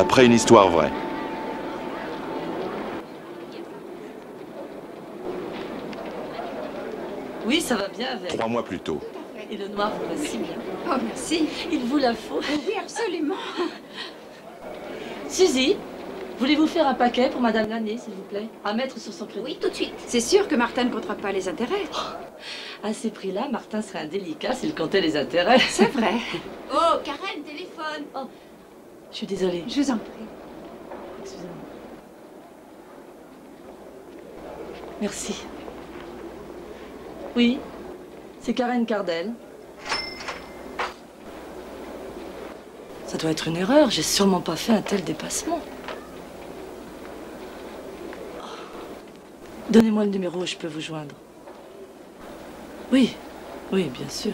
d'après une histoire vraie. Oui, ça va bien avec. 3 mois plus tôt. Et le noir vous va si bien. Oh, merci. Il vous la faut. Oui, absolument. Suzy, voulez-vous faire un paquet pour Madame Lannier, s'il vous plaît? À mettre sur son crédit. Oui, tout de suite. C'est sûr que Martin ne comptera pas les intérêts. À ces prix-là, Martin serait indélicat s'il comptait les intérêts. C'est vrai. Oh, Karen, téléphone. Oh, je suis désolée. Je vous en prie. Excusez-moi. Merci. Oui, c'est Karen Cardel. Ça doit être une erreur, j'ai sûrement pas fait un tel dépassement. Donnez-moi le numéro où je peux vous joindre. Oui, oui, bien sûr.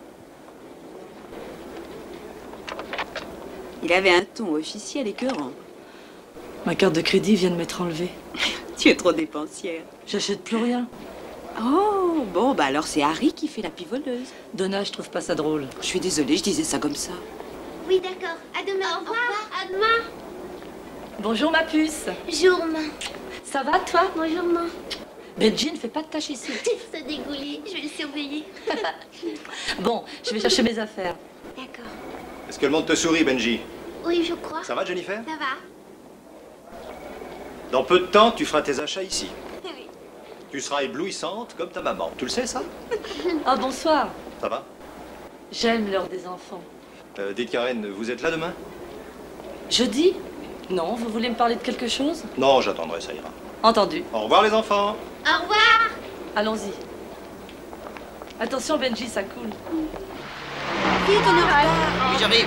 Il avait un ton officiel écœurant. Ma carte de crédit vient de m'être enlevée. Tu es trop dépensière. J'achète plus rien. Oh, bon, bah alors c'est Harry qui fait la pivoleuse. Donna, je trouve pas ça drôle. Je suis désolée, je disais ça comme ça. Oui, d'accord. À demain. Au revoir. À demain. Bonjour ma puce. Bonjour, maman. Ça va toi? Bonjour, maman. Benji ne fait pas de tâches ici. Ça dégoulé. Je vais le surveiller. Bon, je vais chercher mes affaires. D'accord. Est-ce que le monde te sourit, Benji? Oui, je crois. Ça va, Jennifer? Ça va. Dans peu de temps, tu feras tes achats ici. Oui. Tu seras éblouissante comme ta maman. Tu le sais, ça? Ah bonsoir. Ça va? J'aime l'heure des enfants. Dites, Karen, vous êtes là demain? Jeudi? Non, vous voulez me parler de quelque chose? Non, j'attendrai, ça ira. Entendu. Au revoir, les enfants. Au revoir. Allons-y. Attention Benji, ça coule. Vite, on est en retard. Oui, j'arrive.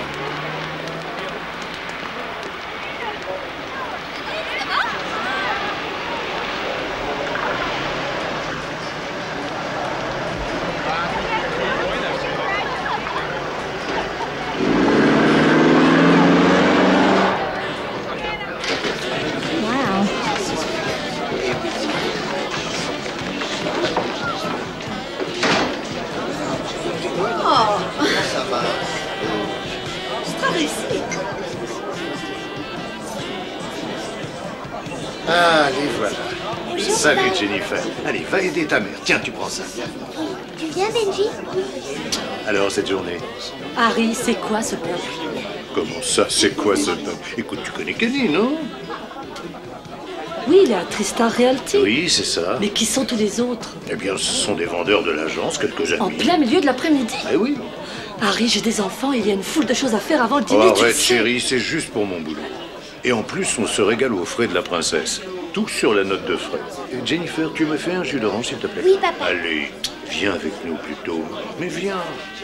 Allez, voilà. Salut, Jennifer. Allez, va aider ta mère. Tiens, tu prends ça. Tu viens, Benji? Alors, cette journée? Harry, c'est quoi ce peuple? Comment ça, c'est quoi ce peuple? Écoute, tu connais Kenny, non? Oui, il est à Tristar Realty. Oui, c'est ça. Mais qui sont tous les autres? Eh bien, ce sont des vendeurs de l'agence, quelques amis. En plein milieu de l'après-midi? Eh oui. Harry, j'ai des enfants et il y a une foule de choses à faire avant le Oh, dîner. tu le arrête, sais. chérie, c'est juste pour mon boulot. Et en plus, on se régale aux frais de la princesse. Tout sur la note de frais. Et Jennifer, tu me fais un jus d'orange, s'il te plaît? Oui, papa. Allez, viens avec nous plutôt. Mais viens.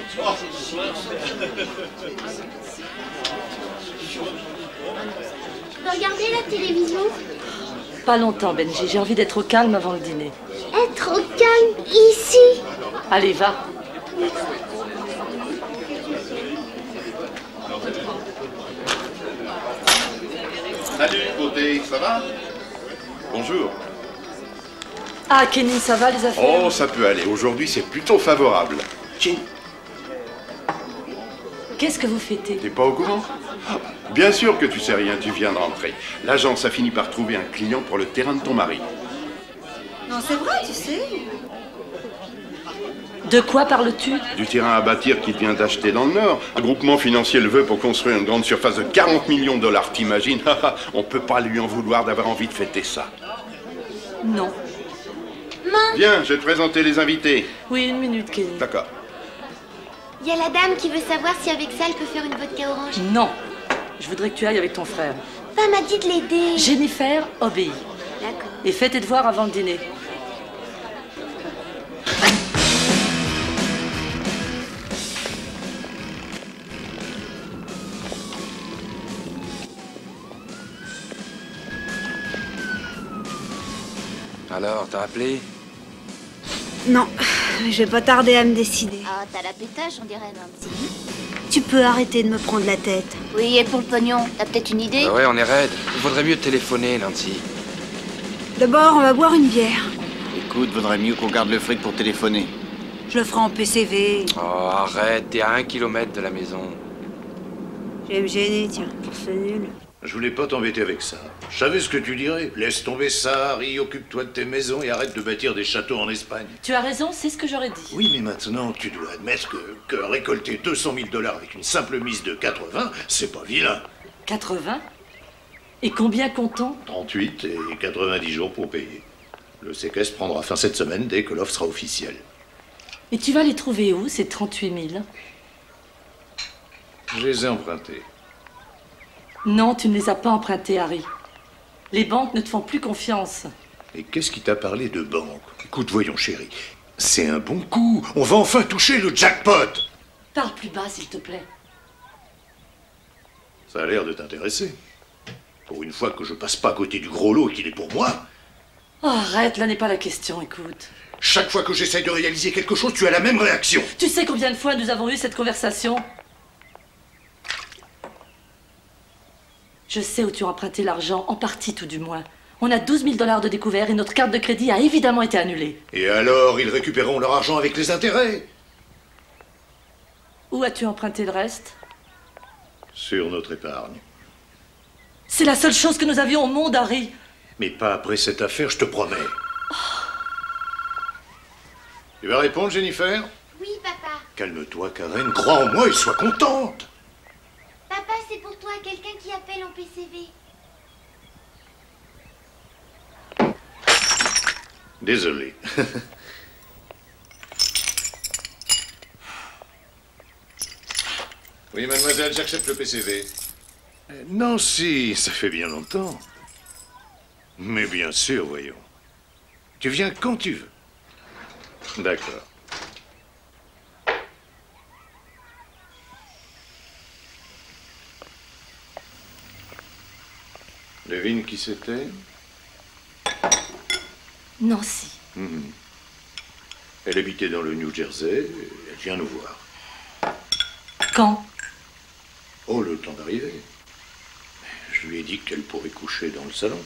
Regardez la télévision. Pas longtemps, Benji. J'ai envie d'être au calme avant le dîner. Être au calme ici. Allez, va. Salut, beauté, ça va? Bonjour. Ah, Kenny, ça va les affaires? Oh, ça peut aller. Aujourd'hui, c'est plutôt favorable. Chin, Qu'est-ce que vous fêtez? t'es pas au courant? Bien sûr que tu sais rien, tu viens de rentrer. L'agence a fini par trouver un client pour le terrain de ton mari. Non, c'est vrai, tu sais. De quoi parles-tu? Du terrain à bâtir qu'il vient d'acheter dans le Nord. Un groupement financier le veut pour construire une grande surface de 40 millions de dollars, t'imagines? On peut pas lui en vouloir d'avoir envie de fêter ça. Non. Viens, je vais te présenter les invités. Oui, une minute, Kenny. D'accord. Il y a la dame qui veut savoir si avec ça elle peut faire une vodka orange. Non. Je voudrais que tu ailles avec ton frère. Papa m'a dit de l'aider. Jennifer obéit. D'accord. Et fais tes devoirs avant le dîner. Alors, t'as appelé? Non, je vais pas tarder à me décider. Ah, t'as la pétage, on dirait, Nancy. Tu peux arrêter de me prendre la tête. Oui, et pour le pognon, t'as peut-être une idée? Bah ouais, on est raide. Il vaudrait mieux téléphoner, Nancy. D'abord, on va boire une bière. Écoute, vaudrait mieux qu'on garde le fric pour téléphoner. Je le ferai en PCV. Oh, arrête, t'es à 1 kilomètre de la maison. Je vais me gêner, tiens, pour ce nul. Je voulais pas t'embêter avec ça. Je savais ce que tu dirais. Laisse tomber ça, Harry, occupe-toi de tes maisons et arrête de bâtir des châteaux en Espagne. Tu as raison, c'est ce que j'aurais dit. Oui, mais maintenant, tu dois admettre que récolter 200 000 $ avec une simple mise de 80, c'est pas vilain. 80? Et combien comptons? 38 et 90 jours pour payer. Le séquestre prendra fin cette semaine dès que l'offre sera officielle. Et tu vas les trouver où, ces 38 000? Je les ai empruntés. Non, tu ne les as pas empruntés, Harry. Les banques ne te font plus confiance. Et qu'est-ce qui t'a parlé de banque? Écoute, voyons, chérie. C'est un bon coup. On va enfin toucher le jackpot. Parle plus bas, s'il te plaît. Ça a l'air de t'intéresser. Pour une fois que je passe pas à côté du gros lot et qu'il est pour moi. Oh, arrête, là n'est pas la question, écoute. Chaque fois que j'essaye de réaliser quelque chose, tu as la même réaction. Tu sais combien de fois nous avons eu cette conversation? Je sais où tu as emprunté l'argent, en partie tout du moins. On a 12 000 $ de découvert et notre carte de crédit a évidemment été annulée. Et alors, ils récupéreront leur argent avec les intérêts? Où as-tu emprunté le reste? Sur notre épargne. C'est la seule chose que nous avions au monde, Harry. Mais pas après cette affaire, je te promets. Tu vas répondre, Jennifer? Oui, papa. Calme-toi, Karen. Crois en moi et sois contente. Papa, c'est pour toi, quelqu'un qui appelle en PCV. Désolé. Oui, mademoiselle, j'accepte le PCV. Non, si, ça fait bien longtemps. Mais bien sûr, voyons. Tu viens quand tu veux. D'accord. Devine qui c'était? Nancy. Elle habitait dans le New Jersey, elle vient nous voir. Quand? Oh, le temps d'arriver. Je lui ai dit qu'elle pourrait coucher dans le salon.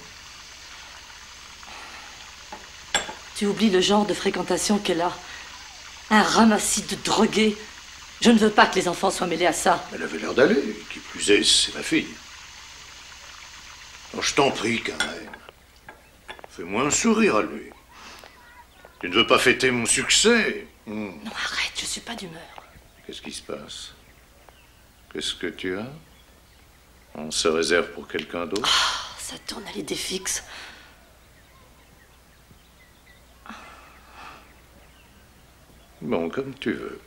Tu oublies le genre de fréquentation qu'elle a. Un ramassis de drogués. Je ne veux pas que les enfants soient mêlés à ça. Elle avait l'air d'aller. Qui plus est, c'est ma fille. Oh, je t'en prie, Karen. Fais-moi un sourire à lui. Tu ne veux pas fêter mon succès? Non, arrête, je suis pas d'humeur. Qu'est-ce qui se passe? Qu'est-ce que tu as? On se réserve pour quelqu'un d'autre? Ah, ça tourne à l'idée fixe. Bon, comme tu veux.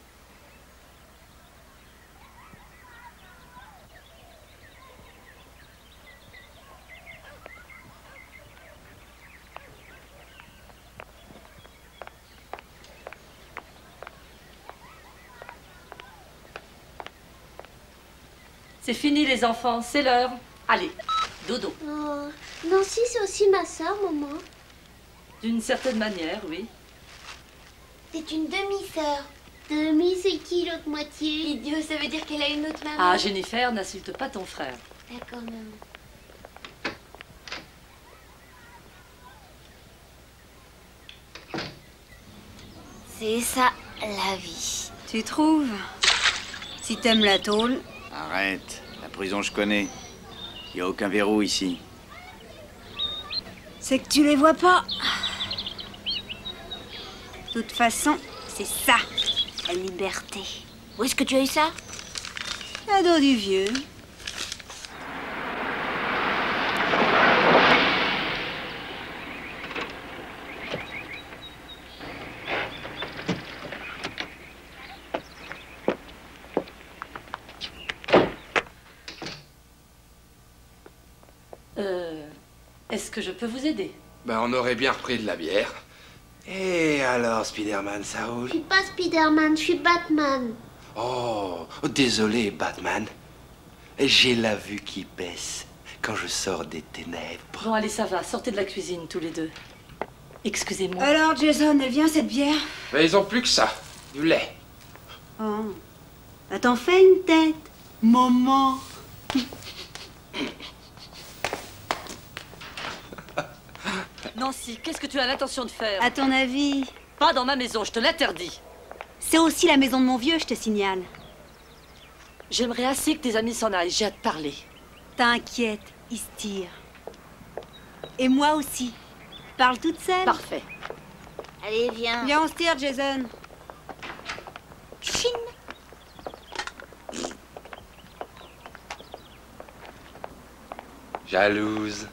C'est fini, les enfants, c'est l'heure. Allez, dodo. Oh, Nancy, c'est aussi ma sœur, maman. D'une certaine manière, oui. C'est une demi-sœur. Demi, c'est qui l'autre moitié? Idiot, ça veut dire qu'elle a une autre maman. Ah, Jennifer, n'insulte pas ton frère. D'accord, maman. C'est ça, la vie. Tu trouves? Si t'aimes la tôle... Arrête. La prison, je connais. Il n'y a aucun verrou ici. C'est que tu les vois pas. De toute façon, c'est ça, la liberté. Où est-ce que tu as eu ça? Cadeau du vieux. Est-ce que je peux vous aider? Ben, on aurait bien repris de la bière. Et alors, Spider-Man, ça roule? Je suis pas Spider-Man, je suis Batman. Oh, désolé, Batman. J'ai la vue qui baisse quand je sors des ténèbres. Bon, allez, ça va. Sortez de la cuisine, tous les deux. Excusez-moi. Alors, Jason, elle vient cette bière? Mais ils ont plus que ça. Du lait. Oh. Bah, t'en fais une tête. Maman. Nancy, qu'est-ce que tu as l'intention de faire? À ton avis? Pas dans ma maison, je te l'interdis. C'est aussi la maison de mon vieux, je te signale. J'aimerais assez que tes amis s'en aillent, j'ai à te parler. T'inquiète, il se tire. Et moi aussi. Parle toute seule. Parfait. Allez, viens. Viens, on se tire, Jason. Chine. Jalouse.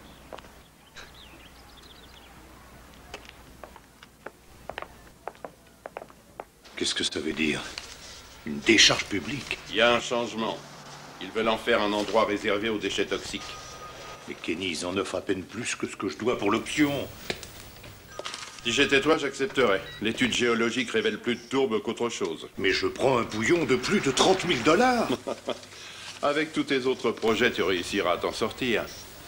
Qu'est-ce que ça veut dire? Une décharge publique? Il y a un changement. Ils veulent en faire un endroit réservé aux déchets toxiques. Mais Kenny, ils en offrent à peine plus que ce que je dois pour l'option. Si j'étais toi, j'accepterais. L'étude géologique révèle plus de tourbe qu'autre chose. Mais je prends un bouillon de plus de 30 000 $. Avec tous tes autres projets, tu réussiras à t'en sortir.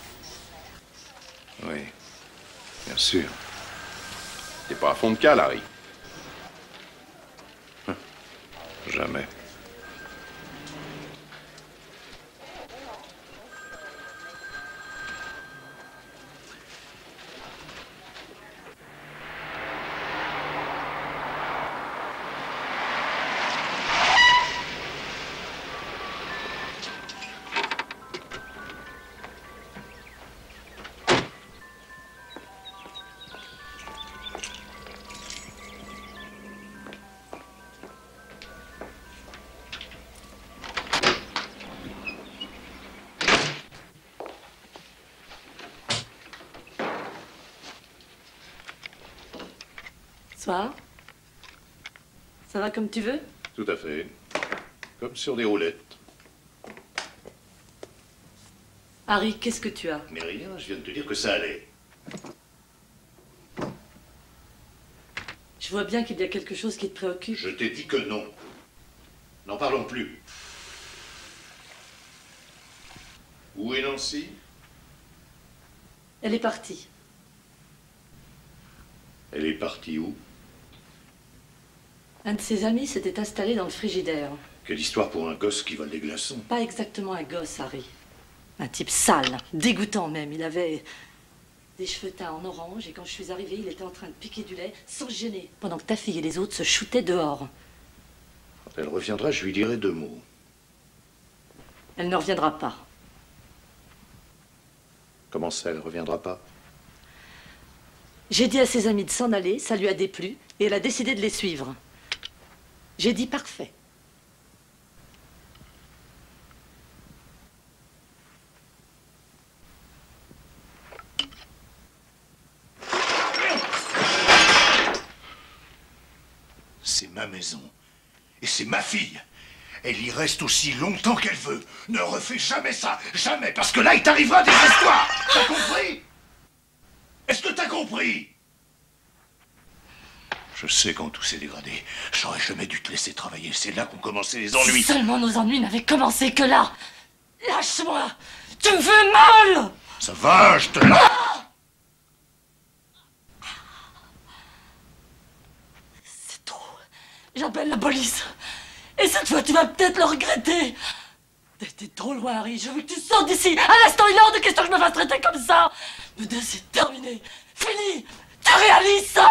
Oui, bien sûr. T'es pas à fond de cale, Harry. Jamais. Soir. Ça va comme tu veux? Tout à fait. Comme sur des roulettes. Harry, qu'est-ce que tu as? Mais rien, je viens de te dire que ça allait. Je vois bien qu'il y a quelque chose qui te préoccupe. Je t'ai dit que non. N'en parlons plus. Où est Nancy? Elle est partie. Elle est partie où? Un de ses amis s'était installé dans le frigidaire. Quelle histoire pour un gosse qui vole des glaçons. Pas exactement un gosse, Harry. Un type sale, dégoûtant même. Il avait des cheveux teints en orange et quand je suis arrivée, il était en train de piquer du lait sans se gêner, pendant que ta fille et les autres se shootaient dehors. Quand elle reviendra, je lui dirai 2 mots. Elle ne reviendra pas. Comment ça, elle reviendra pas? J'ai dit à ses amis de s'en aller, ça lui a déplu, et elle a décidé de les suivre. J'ai dit parfait. C'est ma maison. Et c'est ma fille. Elle y reste aussi longtemps qu'elle veut. Ne refais jamais ça. Jamais. Parce que là, il t'arrivera des histoires. T'as compris? Est-ce que t'as compris? Je sais quand tout s'est dégradé. J'aurais jamais dû te laisser travailler. C'est là qu'ont commencé les ennuis. Si seulement nos ennuis n'avaient commencé que là. Lâche-moi. Tu me fais mal. Ça va, je te lâche. C'est trop. J'appelle la police. Et cette fois, tu vas peut-être le regretter. T'es trop loin, Harry. Je veux que tu sortes d'ici. À l'instant, il est hors de question que je me fasse traiter comme ça. Nous deux, c'est terminé. Fini. Tu réalises ça?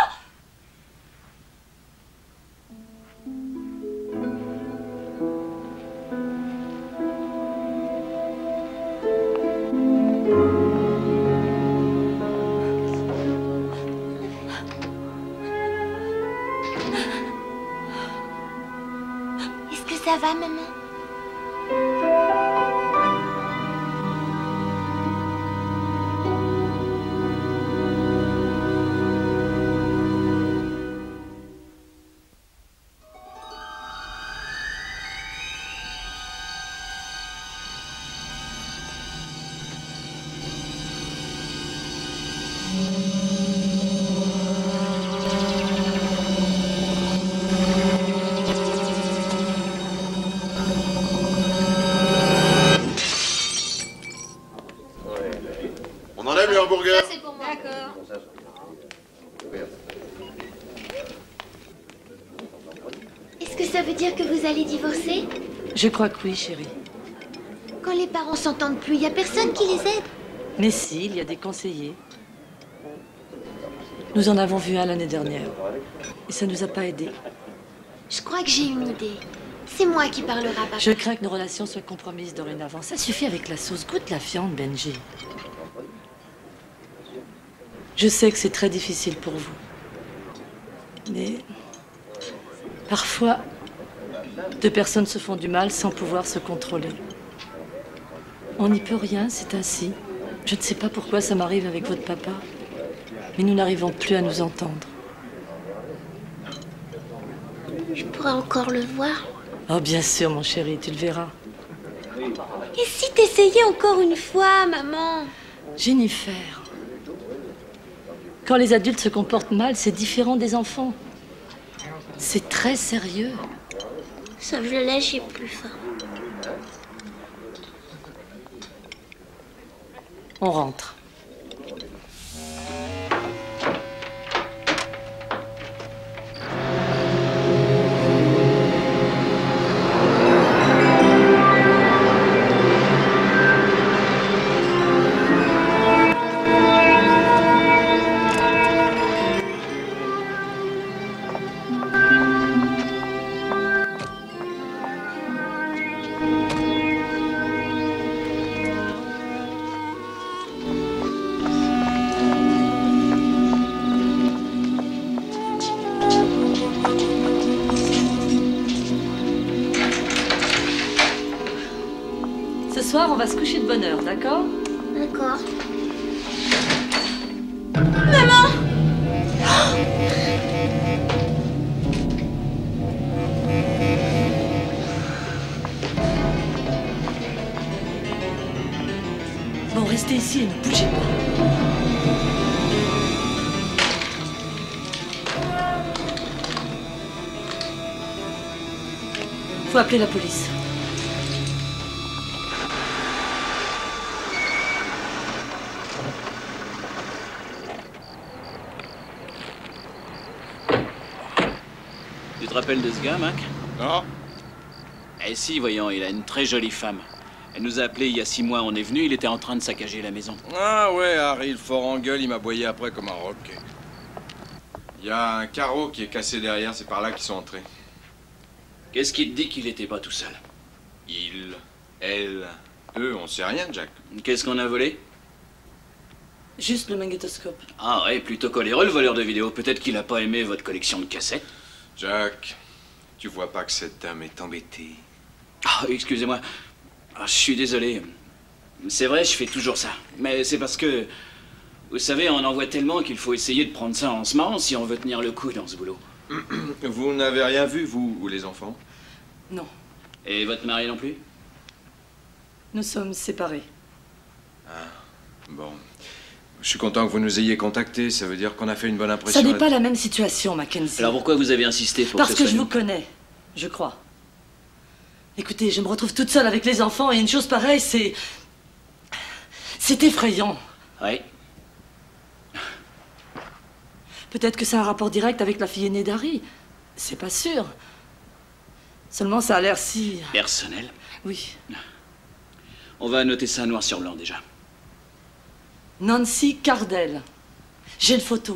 Est-ce que ça va, maman? On enlève le hamburger. C'est pour moi. D'accord. Est-ce que ça veut dire que vous allez divorcer? Je crois que oui, chérie. Quand les parents s'entendent plus, il n'y a personne qui les aide. Mais si, il y a des conseillers. Nous en avons vu un l'année dernière. Et ça nous a pas aidés. Je crois que j'ai une idée. C'est moi qui parlera, papa. Je crains que nos relations soient compromises dorénavant. Ça suffit avec la sauce. Goûte la viande, Benji. Je sais que c'est très difficile pour vous. Mais parfois, deux personnes se font du mal sans pouvoir se contrôler. On n'y peut rien, c'est ainsi. Je ne sais pas pourquoi ça m'arrive avec votre papa, mais nous n'arrivons plus à nous entendre. Je pourrais encore le voir. Oh, bien sûr, mon chéri, tu le verras. Et si t'essayais encore une fois, maman? Jennifer, quand les adultes se comportent mal, c'est différent des enfants. C'est très sérieux. Sauf je le lèche et plus fort. On rentre. Ce soir, on va se coucher de bonne heure, d'accord? D'accord. Maman! Bon, restez ici et ne bougez pas. Faut appeler la police. Tu te rappelles de ce gars, Mac? Non. Eh si, voyons, il a une très jolie femme. Elle nous a appelés il y a 6 mois, on est venu, il était en train de saccager la maison. Ah ouais, Harry, le fort en gueule, il m'a boyé après comme un roquet. Il y a un carreau qui est cassé derrière, c'est par là qu'ils sont entrés. Qu'est-ce qui te dit qu'il était pas tout seul? Il, elle, eux, on sait rien, Jack. Qu'est-ce qu'on a volé? Juste le magnétoscope. Ah ouais, plutôt coléreux, le voleur de vidéos. Peut-être qu'il a pas aimé votre collection de cassettes. Jack, tu vois pas que cette dame est embêtée? Ah, excusez-moi. Ah, je suis désolé. C'est vrai, je fais toujours ça. Mais c'est parce que, vous savez, on en voit tellement qu'il faut essayer de prendre ça en se marrant si on veut tenir le coup dans ce boulot. Vous n'avez rien vu, vous ou les enfants? Non, Et votre mari non plus? nous sommes séparés. Bon. Je suis content que vous nous ayez contactés, ça veut dire qu'on a fait une bonne impression. Ça n'est pas la même situation, Mackenzie. Alors pourquoi vous avez insisté pour Parce que ce que soit je vous connais, je crois. Écoutez, je me retrouve toute seule avec les enfants et une chose pareille, c'est... C'est effrayant. Oui. Peut-être que c'est un rapport direct avec la fille aînée d'Harry. C'est pas sûr. Seulement, ça a l'air si... Personnel. Oui. On va noter ça noir sur blanc déjà. Nancy Cardell. J'ai une photo.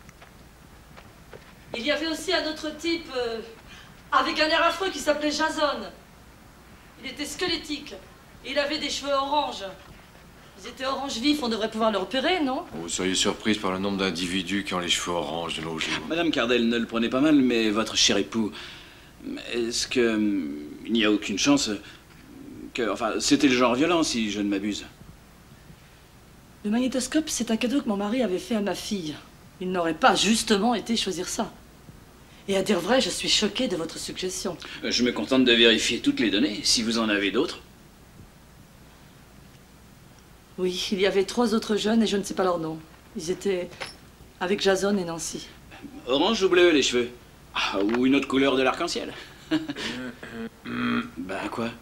Il y avait aussi un autre type avec un air affreux qui s'appelait Jason. Il était squelettique. Et il avait des cheveux orange. Ils étaient orange vif, on devrait pouvoir le repérer, non? Vous seriez surprise par le nombre d'individus qui ont les cheveux orange de nos jours. Madame Cardell, ne le prenez pas mal, mais votre cher époux, est-ce que... il n'y a aucune chance que... Enfin, c'était le genre violent, si je ne m'abuse. Le magnétoscope, c'est un cadeau que mon mari avait fait à ma fille. Il n'aurait pas justement été choisir ça. Et à dire vrai, je suis choquée de votre suggestion. Je me contente de vérifier toutes les données, si vous en avez d'autres. Oui, il y avait 3 autres jeunes et je ne sais pas leur nom. Ils étaient avec Jason et Nancy. Orange ou bleu, les cheveux? Ah, ou une autre couleur de l'arc-en-ciel? Ben quoi?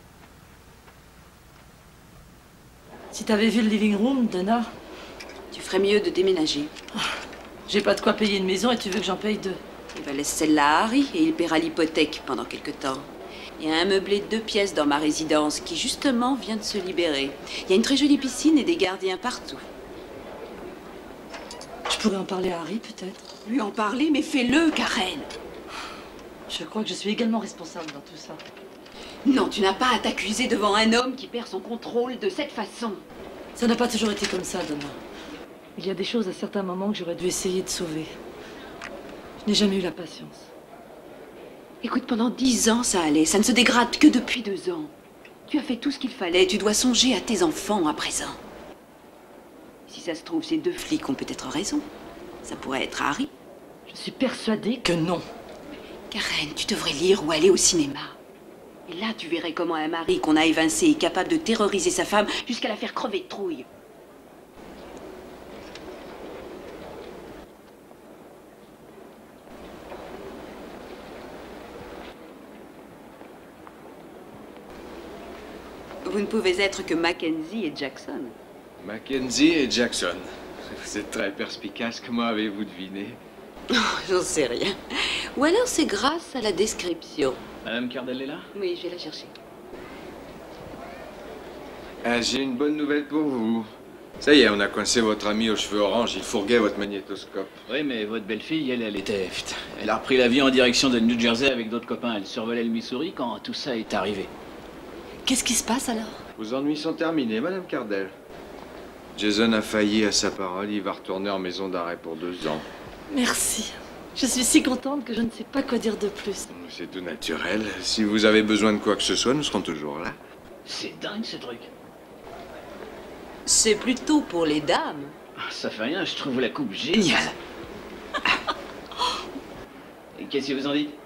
Si t'avais vu le living room, Dana... Tu ferais mieux de déménager. J'ai pas de quoi payer une maison et tu veux que j'en paye 2. Il va laisser celle-là à Harry et il paiera l'hypothèque pendant quelque temps. Il y a un meublé de 2 pièces dans ma résidence qui, justement, vient de se libérer. Il y a une très jolie piscine et des gardiens partout. Je pourrais en parler à Harry, peut-être. Lui en parler, mais fais-le, Karen. Je crois que je suis également responsable dans tout ça. Non, tu n'as pas à t'accuser devant un homme qui perd son contrôle de cette façon. Ça n'a pas toujours été comme ça, Donna. Il y a des choses à certains moments que j'aurais dû essayer de sauver. Je n'ai jamais eu la patience. Écoute, pendant 10 ans, ça allait. Ça ne se dégrade que depuis 2 ans. Tu as fait tout ce qu'il fallait. Tu dois songer à tes enfants à présent. Si ça se trouve, ces 2 flics ont peut-être raison. Ça pourrait être Harry. Je suis persuadée que non. Karen, tu devrais lire ou aller au cinéma. Et là, tu verrais comment un mari qu'on a évincé est capable de terroriser sa femme jusqu'à la faire crever de trouille. Vous ne pouvez être que Mackenzie et Jackson. Mackenzie et Jackson. Vous êtes très perspicace. Comment avez-vous deviné? Oh, j'en sais rien. Ou alors c'est grâce à la description. Madame Cardell est là? Oui, je vais la chercher. Ah, j'ai une bonne nouvelle pour vous. Ça y est, on a coincé votre ami aux cheveux orange. Il fourguait votre magnétoscope. Oui, mais votre belle-fille, elle était... Putain, elle a repris l'avion en direction de New Jersey avec d'autres copains. Elle survolait le Missouri quand tout ça est arrivé. Qu'est-ce qui se passe alors? Vos ennuis sont terminés, Madame Cardell. Jason a failli à sa parole. Il va retourner en maison d'arrêt pour 2 ans. Merci. Je suis si contente que je ne sais pas quoi dire de plus. C'est tout naturel. Si vous avez besoin de quoi que ce soit, nous serons toujours là. C'est dingue ce truc. C'est plutôt pour les dames. Ah, ça fait rien, je trouve la coupe géniale. Et qu'est-ce que vous en dites?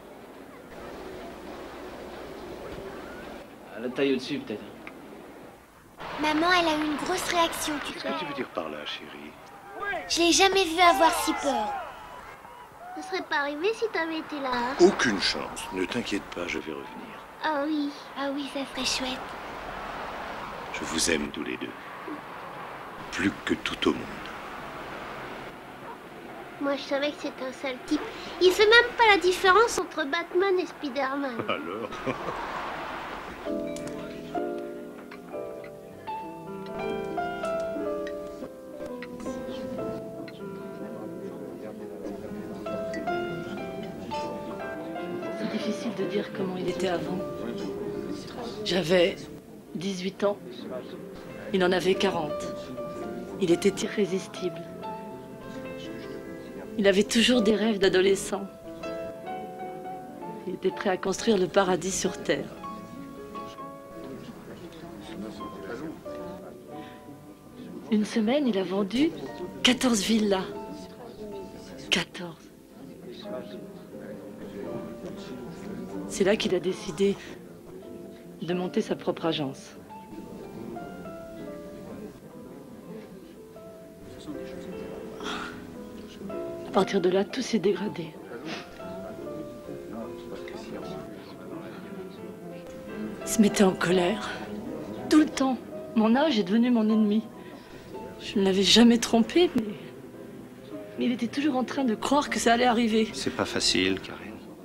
À la taille au-dessus, peut-être. Maman, elle a eu une grosse réaction, tu Qu'est-ce que tu veux dire par là, chérie? Je l'ai jamais vue avoir si peur. Ça serait pas arrivé si t'avais été là. Aucune chance. Ne t'inquiète pas, je vais revenir. Ah oui, ça serait chouette. Je vous aime tous les deux. Plus que tout au monde. Moi, je savais que c'était un sale type. Il fait même pas la différence entre Batman et Spider-Man. Alors? C'est difficile de dire comment il était avant. J'avais 18 ans. Il en avait 40. Il était irrésistible. Il avait toujours des rêves d'adolescent. Il était prêt à construire le paradis sur Terre. Une semaine, il a vendu 14 villas. 14. C'est là qu'il a décidé de monter sa propre agence. À partir de là, tout s'est dégradé. Il se mettait en colère. Tout le temps. Mon âge est devenu mon ennemi. Je ne l'avais jamais trompé, mais il était toujours en train de croire que ça allait arriver. C'est pas facile, Karen.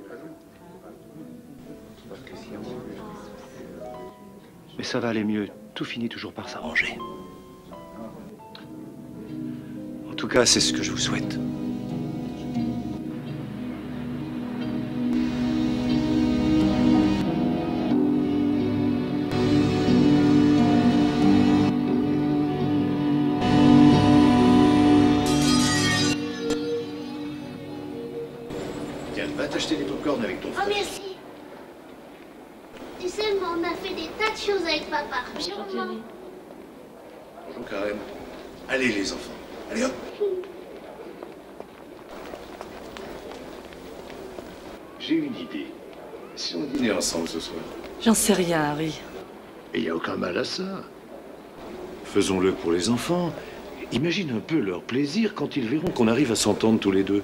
Mais ça va aller mieux. Tout finit toujours par s'arranger. En tout cas, c'est ce que je vous souhaite. Tiens, va t'acheter des pop-corn avec ton Oh, frère. merci. Tu sais, on a fait des tas de choses avec papa. Bonjour, Jenny. Bonjour, Karen. Allez, les enfants. Allez, hop. J'ai une idée. Si on dînait ensemble ce soir? J'en sais rien, Harry. Et il n'y a aucun mal à ça. Faisons-le pour les enfants. Imagine un peu leur plaisir quand ils verront qu'on arrive à s'entendre tous les deux.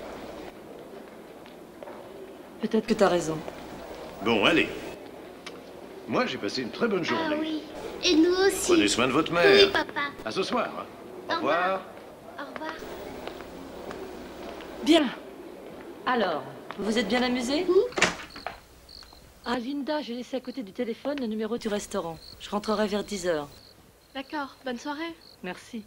Peut-être que t'as raison. Bon, allez. Moi, j'ai passé une très bonne journée. Ah oui. Et nous aussi. Prenez soin de votre mère. Oui, papa. À ce soir. Hein. Au Au revoir. Au revoir. Bien. Alors, vous vous êtes bien amusés? Ah, Linda, j'ai laissé à côté du téléphone le numéro du restaurant. Je rentrerai vers 10h. D'accord, bonne soirée. Merci.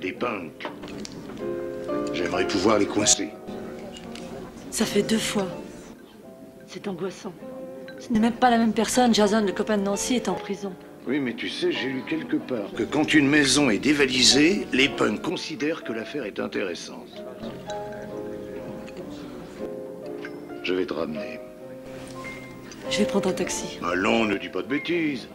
Des punks. J'aimerais pouvoir les coincer. Ça fait 2 fois. C'est angoissant. Ce n'est même pas la même personne. Jason, le copain de Nancy, est en prison. Oui, mais tu sais, j'ai lu quelque part que quand une maison est dévalisée, les punks considèrent que l'affaire est intéressante. Je vais te ramener. Je vais prendre un taxi. Allons, ne dis pas de bêtises.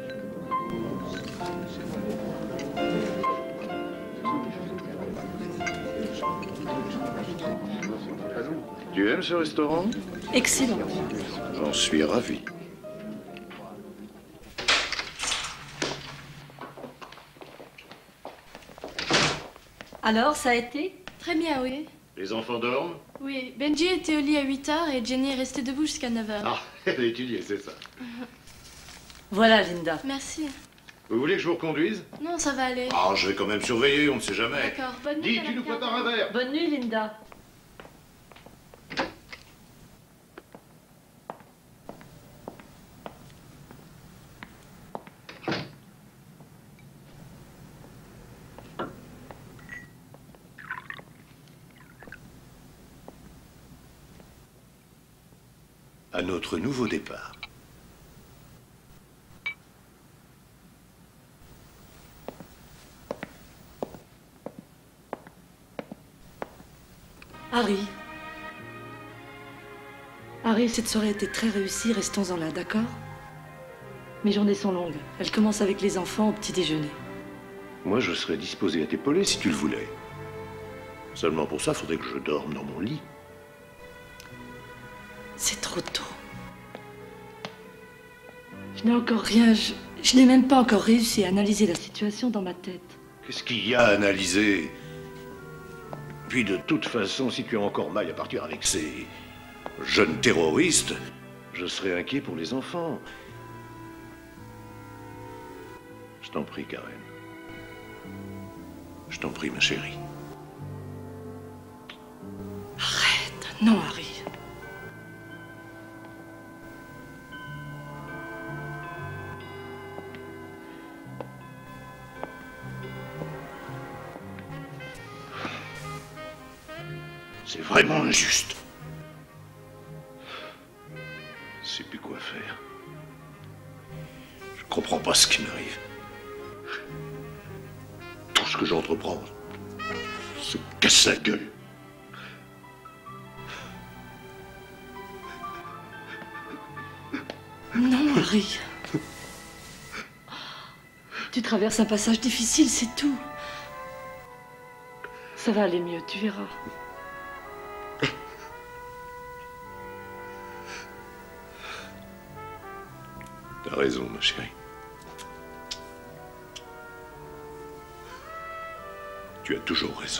Tu aimes ce restaurant? Excellent. J'en suis ravi. Alors, ça a été? Très bien, oui. Les enfants dorment? Oui, Benji était au lit à 8h et Jenny est restée debout jusqu'à 9h. Ah, elle a étudié, c'est ça. Voilà, Linda. Merci. Vous voulez que je vous reconduise? Non, ça va aller. Ah, je vais quand même surveiller, on ne sait jamais. D'accord, bonne nuit. Dis, tu nous prépares un verre. Bonne nuit, Linda. À notre nouveau départ. Harry. Harry, cette soirée a été très réussie, restons-en là, d'accord? Mes journées sont longues. Elles commencent avec les enfants au petit déjeuner. Moi, je serais disposé à t'épauler si tu le voulais. Seulement pour ça, faudrait que je dorme dans mon lit. C'est trop tôt. Je n'ai encore rien... Je n'ai même pas encore réussi à analyser la situation dans ma tête. Qu'est-ce qu'il y a à analyser? Puis de toute façon, si tu as encore maille à partir avec ces jeunes terroristes, je serais inquiet pour les enfants. Je t'en prie, Karen. Je t'en prie, ma chérie. Arrête. Non, Harry. C'est vraiment injuste. Je sais plus quoi faire. Je comprends pas ce qui m'arrive. Tout ce que j'entreprends se casse la gueule. Non, Harry. Tu traverses un passage difficile, c'est tout. Ça va aller mieux, tu verras. T'as raison, ma chérie. Tu as toujours raison.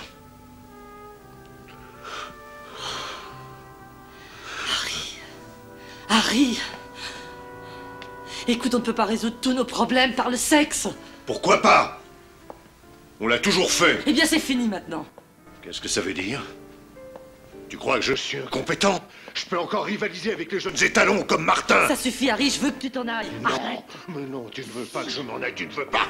Harry. Écoute, on ne peut pas résoudre tous nos problèmes par le sexe. Pourquoi pas? On l'a toujours fait. Eh bien, c'est fini maintenant. Qu'est-ce que ça veut dire? Tu crois que je suis incompétent? Je peux encore rivaliser avec les jeunes étalons comme Martin. Ça suffit, Harry, je veux que tu t'en ailles. Non, Arrête. mais non, tu ne veux pas que je m'en aille, tu ne veux pas.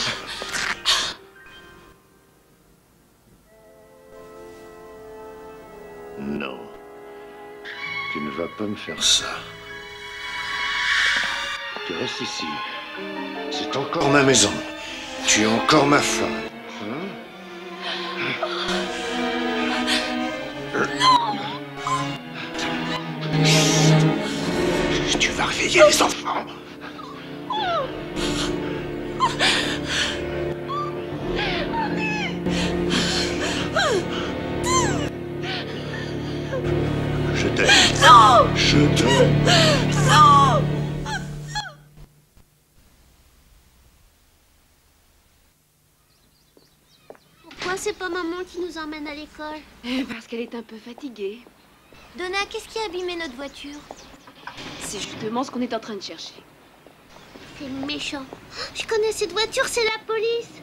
Non. Tu ne vas pas me faire ça. Tu restes ici. C'est encore ma maison. Tu es encore ma femme. Hein? Tu vas réveiller les enfants. Je t'aime. Non! Je t'aime. Non! Pourquoi c'est pas maman qui nous emmène à l'école? Parce qu'elle est un peu fatiguée. Donna, qu'est-ce qui a abîmé notre voiture? C'est justement ce qu'on est en train de chercher. C'est méchant. Je connais cette voiture, c'est la police.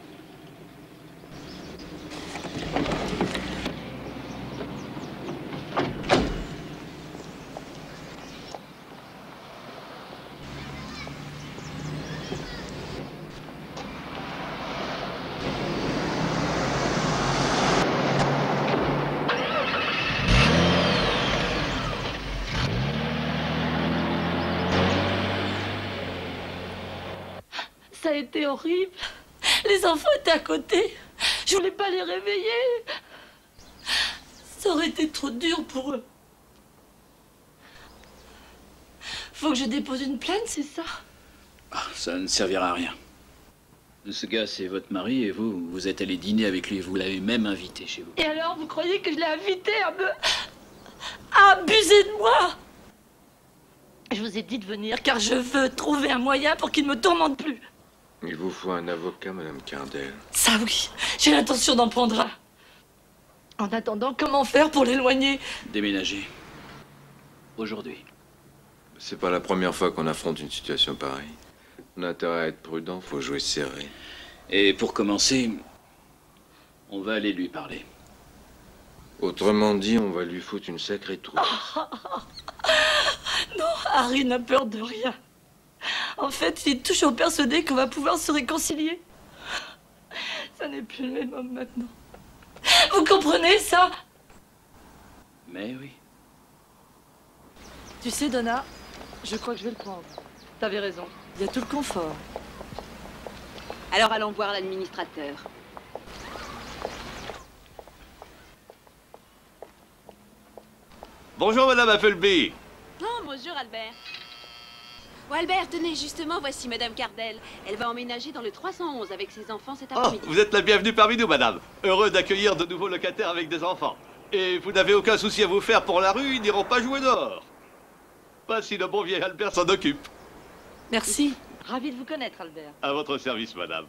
a été horrible. Les enfants étaient à côté. Je voulais pas les réveiller. Ça aurait été trop dur pour eux. Faut que je dépose une plainte, c'est ça? Ah, ça ne servira à rien. Ce gars, c'est votre mari et vous êtes allé dîner avec lui. Vous l'avez même invité chez vous. Et alors, vous croyez que je l'ai invité à abuser de moi? Je vous ai dit de venir car je veux trouver un moyen pour qu'il ne me tourmente plus. Il vous faut un avocat, Madame Cardell. Ça oui, j'ai l'intention d'en prendre un. En attendant, comment faire pour l'éloigner? Déménager. Aujourd'hui. C'est pas la première fois qu'on affronte une situation pareille. On a intérêt à être prudent, faut jouer serré. Et pour commencer, on va aller lui parler. Autrement dit, on va lui foutre une sacrée trouille. Non, Harry n'a peur de rien. En fait, il est toujours persuadé qu'on va pouvoir se réconcilier. Ça n'est plus le même homme maintenant. Vous comprenez ça? Mais oui. Tu sais, Donna, je crois que je vais le prendre. T'avais raison. Il y a tout le confort. Alors allons voir l'administrateur. Bonjour, Madame Appleby. Oh, bonjour, Albert. Oh, Albert, tenez, justement, voici Madame Cardell. Elle va emménager dans le 311 avec ses enfants cet Oh, après-midi. vous êtes la bienvenue parmi nous, Madame. Heureux d'accueillir de nouveaux locataires avec des enfants. Et vous n'avez aucun souci à vous faire pour la rue, ils n'iront pas jouer dehors. Pas si le bon vieil Albert s'en occupe. Merci. Ravi de vous connaître, Albert. À votre service, Madame.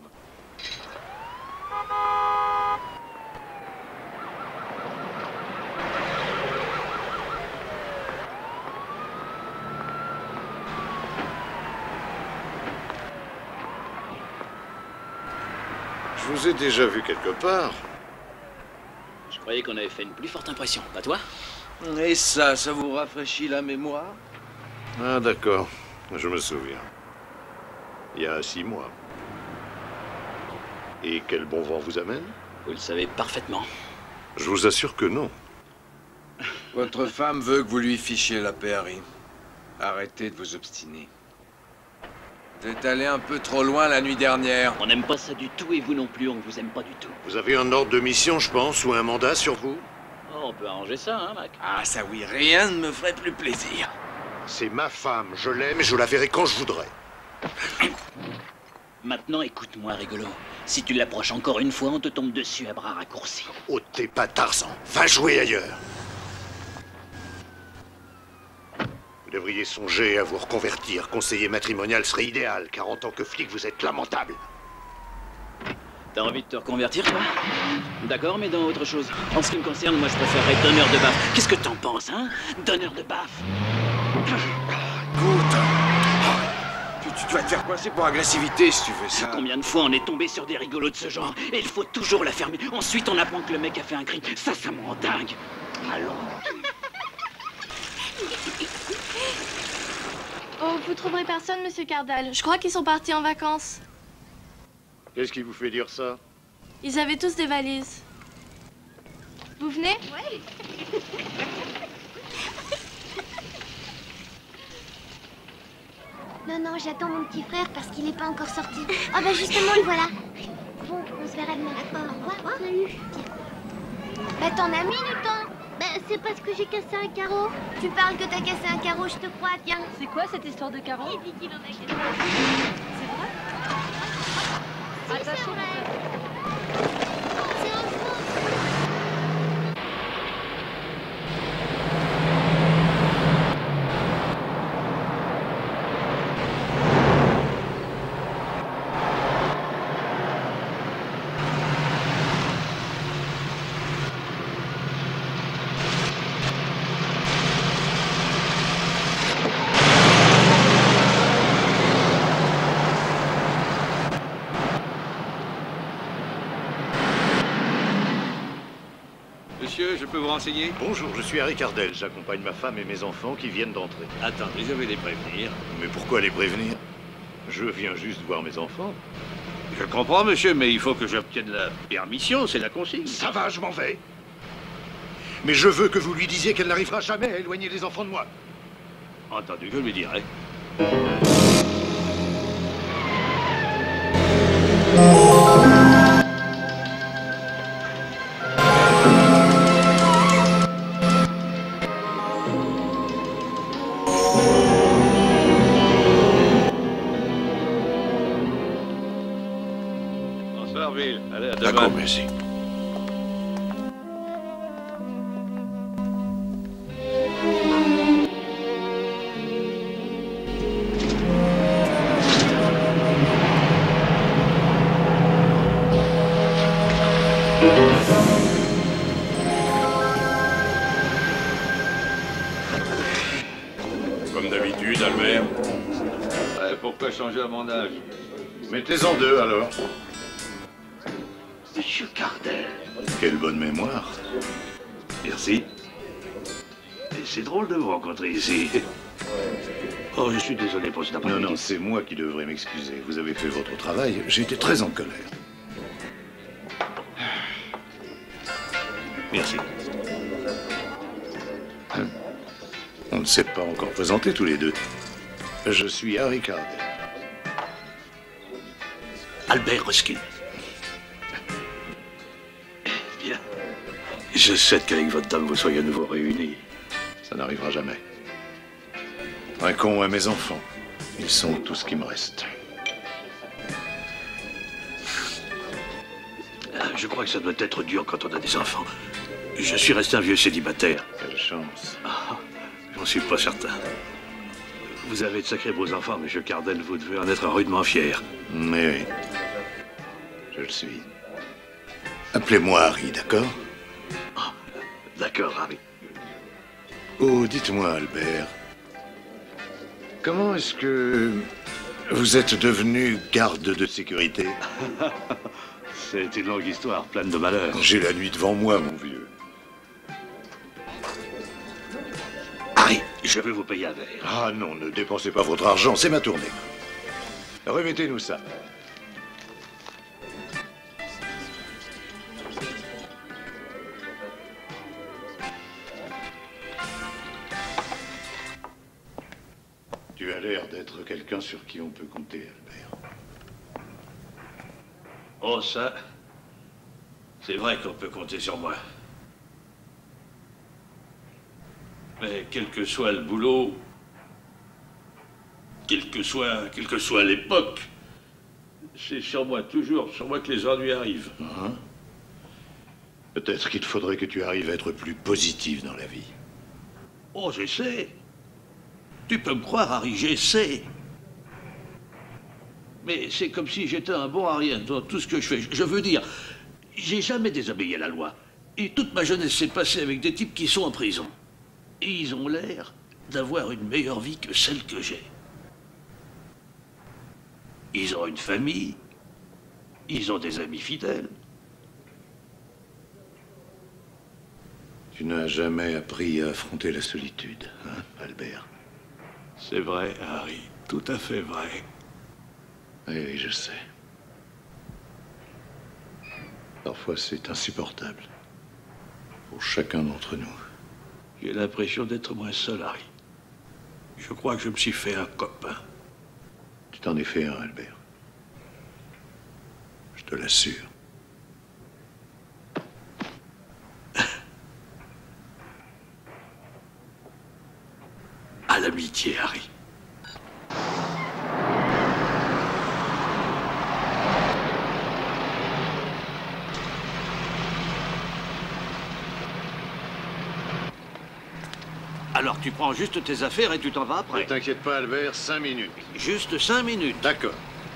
Je vous ai déjà vu quelque part. Je croyais qu'on avait fait une plus forte impression, pas toi? Et ça vous rafraîchit la mémoire? Ah, d'accord. Je me souviens. Il y a 6 mois. Et quel bon vent vous amène? Vous le savez parfaitement. Je vous assure que non. Votre femme veut que vous lui fichiez la paix, Harry. Arrêtez de vous obstiner. Vous êtes allé un peu trop loin la nuit dernière. On n'aime pas ça du tout et vous non plus, on vous aime pas du tout. Vous avez un ordre de mission, je pense, ou un mandat sur vous? Oh, on peut arranger ça, hein, Mac? Ah, ça oui, rien ne me ferait plus plaisir. C'est ma femme, je l'aime et je la verrai quand je voudrais. Maintenant, écoute-moi, rigolo. Si tu l'approches encore une fois, on te tombe dessus à bras raccourcis. Oh, t'es pas Tarzan. Va jouer ailleurs. Vous devriez songer à vous reconvertir. Conseiller matrimonial serait idéal, car en tant que flic, vous êtes lamentable. T'as envie de te reconvertir, toi? D'accord, mais dans autre chose. En ce qui me concerne, moi, je préférerais donneur de baffe. Qu'est-ce que t'en penses, hein? Donneur de baffe. Écoute, tu vas te faire coincer pour agressivité si tu fais ça. Combien de fois on est tombé sur des rigolos de ce genre? Et il faut toujours la fermer. Ensuite, on apprend que le mec a fait un crime. Ça me rend dingue. Allons. Oh, vous trouverez personne, monsieur Cardell. Je crois qu'ils sont partis en vacances. Qu'est-ce qui vous fait dire ça? Ils avaient tous des valises. Vous venez? Ouais. Non, j'attends mon petit frère parce qu'il n'est pas encore sorti. Ah bah justement, le voilà. Bon, on se verra demain. Au revoir. Salut. Bah t'en as mis du temps. Bah c'est parce que j'ai cassé un carreau. Tu parles que t'as cassé un carreau, je te crois, tiens. C'est quoi cette histoire de carreau? Il dit qu'il en a cassé. C'est vrai? Si, c'est vrai. C'est un faux. Monsieur, je peux vous renseigner? Bonjour, je suis Harry Cardell. J'accompagne ma femme et mes enfants qui viennent d'entrer. Attendez, je vais les prévenir. Mais pourquoi les prévenir? Je viens juste voir mes enfants. Je comprends, monsieur, mais il faut que j'obtienne la permission, c'est la consigne. Ça va, je m'en vais. Mais je veux que vous lui disiez qu'elle n'arrivera jamais à éloigner les enfants de moi. Entendu, je lui dirai. Comme d'habitude, Albert. Ouais, pourquoi changer à mon âge? Mettez-en deux, alors. Monsieur Cardel. Quelle bonne mémoire. Merci. Et c'est drôle de vous rencontrer ici. Oh, je suis désolé pour cet après-midi. Non, non, c'est moi qui devrais m'excuser. Vous avez fait votre travail. J'étais très en colère. Merci. On ne s'est pas encore présentés tous les deux. Je suis Harry Cardel. Albert Ruskin. Bien. Je souhaite qu'avec votre dame, vous soyez à nouveau réunis. Ça n'arrivera jamais. Un con à mes enfants. Ils sont tout ce qui me reste. Je crois que ça doit être dur quand on a des enfants. Je suis resté un vieux célibataire. Quelle chance. Ah, j'en suis pas certain. Vous avez de sacrés beaux enfants, monsieur Cardel. Vous devez en être rudement fier. Mais oui. Je le suis. Appelez-moi Harry, d'accord? Ah, d'accord, Harry. Oh, dites-moi, Albert. Comment est-ce que vous êtes devenu garde de sécurité? C'est une longue histoire, pleine de malheurs. J'ai la nuit devant moi, mon vieux. Harry, je vais vous payer un verre. Ah non, ne dépensez pas votre argent, c'est ma tournée. Remettez-nous ça. Tu as l'air d'être quelqu'un sur qui on peut compter, Albert. Oh, ça... C'est vrai qu'on peut compter sur moi. Mais quel que soit le boulot, quelle que soit l'époque, c'est sur moi, toujours sur moi que les ennuis arrivent. Hein? Peut-être qu'il faudrait que tu arrives à être plus positif dans la vie. Oh, j'essaie. Tu peux me croire, Harry, j'essaie. Mais c'est comme si j'étais un bon Harry dans tout ce que je fais. Je veux dire, j'ai jamais désobéi à la loi. Et toute ma jeunesse s'est passée avec des types qui sont en prison. Et ils ont l'air d'avoir une meilleure vie que celle que j'ai. Ils ont une famille. Ils ont des amis fidèles. Tu n'as jamais appris à affronter la solitude, hein, Albert? C'est vrai, Harry. Tout à fait vrai. Oui, je sais. Parfois, c'est insupportable. Pour chacun d'entre nous. J'ai l'impression d'être moins seul, Harry. Je crois que je me suis fait un copain. Tu t'en es fait un, Albert. Je te l'assure. À l'amitié, Harry. Alors tu prends juste tes affaires et tu t'en vas après. Ne t'inquiète pas, Albert, 5 minutes. Juste 5 minutes. D'accord.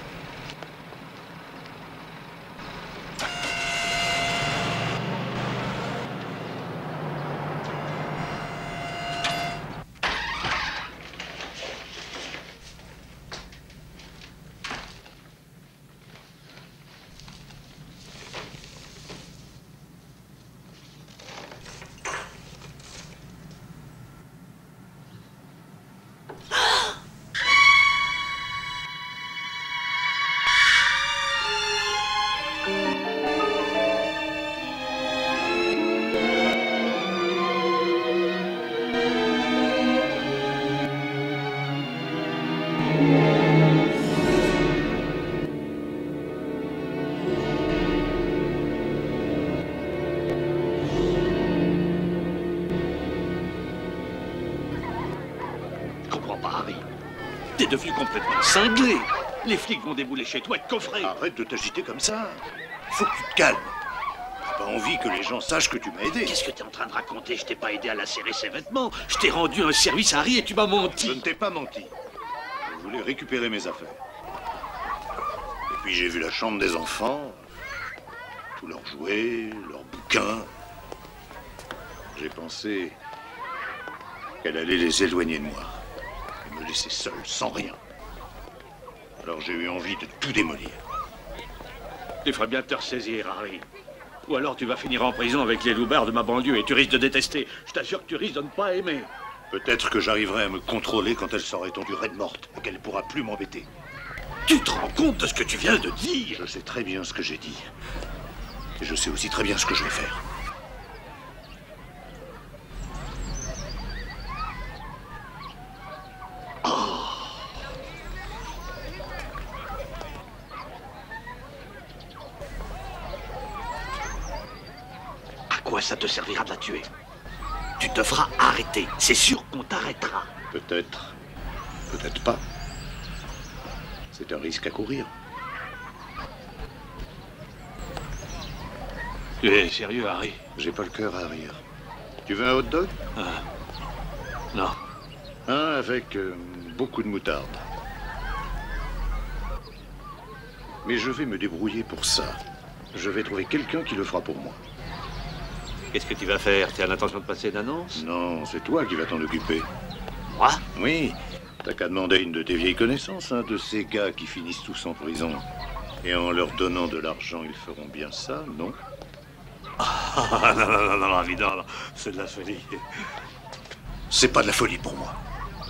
T'es devenu complètement cinglé. Les flics vont débouler chez toi et te coffrer. Arrête de t'agiter comme ça. Faut que tu te calmes. J'ai pas envie que les gens sachent que tu m'as aidé. Qu'est-ce que t'es en train de raconter? Je t'ai pas aidé à lacérer ses vêtements. Je t'ai rendu un service à Harry et tu m'as menti. Je ne t'ai pas menti. Je voulais récupérer mes affaires. Et puis j'ai vu la chambre des enfants. tous leurs jouets, leurs bouquins. J'ai pensé qu'elle allait les éloigner de moi et me laisser seul, sans rien. Alors j'ai eu envie de tout démolir. Tu ferais bien de te ressaisir, Harry. Ou alors tu vas finir en prison avec les loupards de ma banlieue et tu risques de détester. Je t'assure que tu risques de ne pas aimer. Peut-être que j'arriverai à me contrôler quand elle sera étendue raide morte et qu'elle ne pourra plus m'embêter. Tu te rends compte de ce que tu viens de dire? Je sais très bien ce que j'ai dit. Et je sais aussi très bien ce que je vais faire. À quoi ça te servira de la tuer? Tu te feras arrêter. C'est sûr qu'on t'arrêtera. Peut-être. Peut-être pas. C'est un risque à courir. Tu es sérieux, Harry? J'ai pas le cœur à rire. Tu veux un hot dog? Non. Un avec beaucoup de moutarde. Mais je vais me débrouiller pour ça. Je vais trouver quelqu'un qui le fera pour moi. Qu'est-ce que tu vas faire? Tu as l'intention de passer une annonce? Non, c'est toi qui vas t'en occuper. Moi? Oui. T'as qu'à demander à une de tes vieilles connaissances, un de ces gars qui finissent tous en prison. Et en leur donnant de l'argent, ils feront bien ça, non? Non, non, c'est de la folie. C'est pas de la folie pour moi.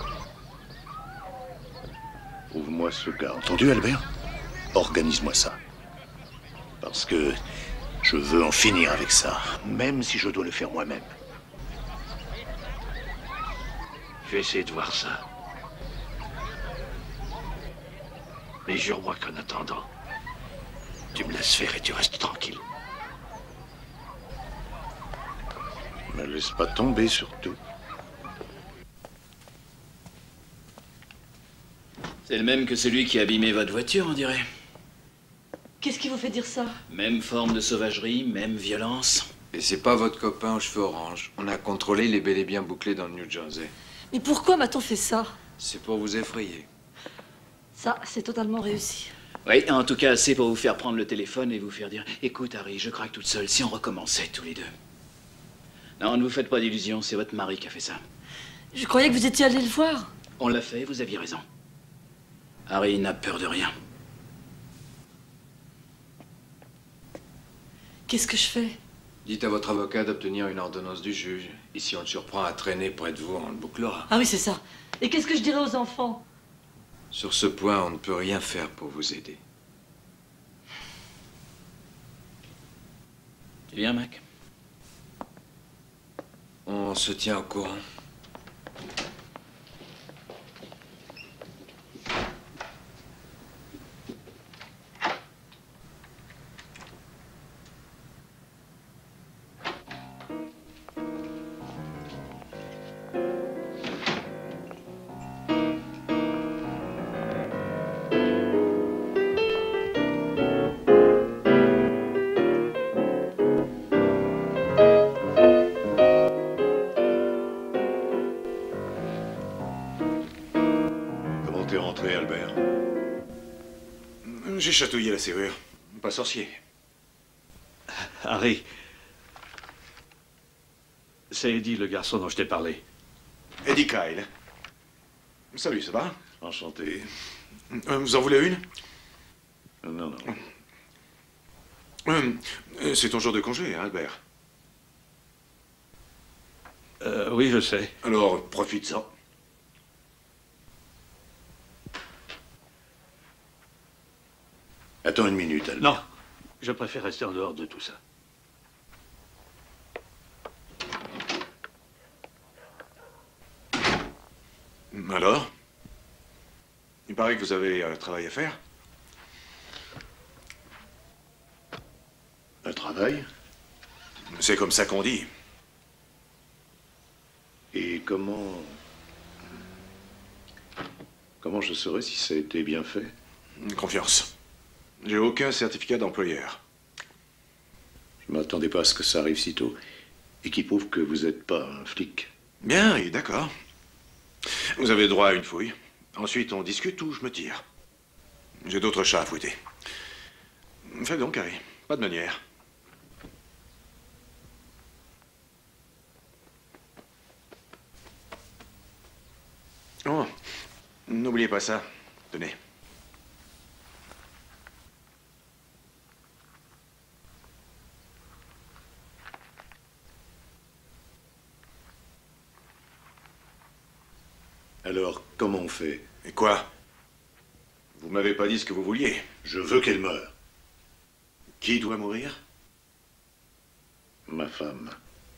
Trouve-moi ce gars, entendu, Albert? Organise-moi ça. Parce que je veux en finir avec ça, même si je dois le faire moi-même. Je vais essayer de voir ça. Mais jure-moi qu'en attendant, tu me laisses faire et tu restes tranquille. Me laisse pas tomber, surtout. C'est le même que celui qui a abîmé votre voiture, on dirait. Qu'est-ce qui vous fait dire ça? Même forme de sauvagerie, même violence. Et c'est pas votre copain aux cheveux orange. On a contrôlé, il est bel et bien bouclé dans le New Jersey. Mais pourquoi m'a-t-on fait ça? C'est pour vous effrayer. Ça, c'est totalement réussi. Oui, en tout cas, assez pour vous faire prendre le téléphone et vous faire dire « Écoute, Harry, je craque toute seule si on recommençait tous les deux. » Non, ne vous faites pas d'illusions, c'est votre mari qui a fait ça. Je croyais que vous étiez allé le voir. On l'a fait, vous aviez raison. Harry n'a peur de rien. Qu'est-ce que je fais? Dites à votre avocat d'obtenir une ordonnance du juge. Et si on le surprend à traîner près de vous, on le bouclera. Ah oui, c'est ça. Et qu'est-ce que je dirai aux enfants? Sur ce point, on ne peut rien faire pour vous aider. Tu viens, Mac? On se tient au courant. T'es rentré, Albert? J'ai chatouillé la serrure. Pas sorcier. Harry. C'est Eddie, le garçon dont je t'ai parlé. Eddie Kyle. Salut, ça va? Enchanté. Vous en voulez une? Non, non. C'est ton jour de congé, hein, Albert? Oui, je sais. Alors, profite-en. Attends une minute, Albert. Non, je préfère rester en dehors de tout ça. Alors? Il paraît que vous avez un travail à faire? Un travail? C'est comme ça qu'on dit. Et comment je saurais si ça a été bien fait? Confiance. J'ai aucun certificat d'employeur. Je m'attendais pas à ce que ça arrive si tôt. Et qui prouve que vous n'êtes pas un flic. Bien, oui, d'accord. Vous avez droit à une fouille. Ensuite, on discute ou je me tire. J'ai d'autres chats à fouetter. Fais donc, Harry. Pas de manière. N'oubliez pas ça. Tenez. Alors, comment on fait? Et quoi? Vous m'avez pas dit ce que vous vouliez. Je veux qu'elle meure. Qui doit mourir? Ma femme.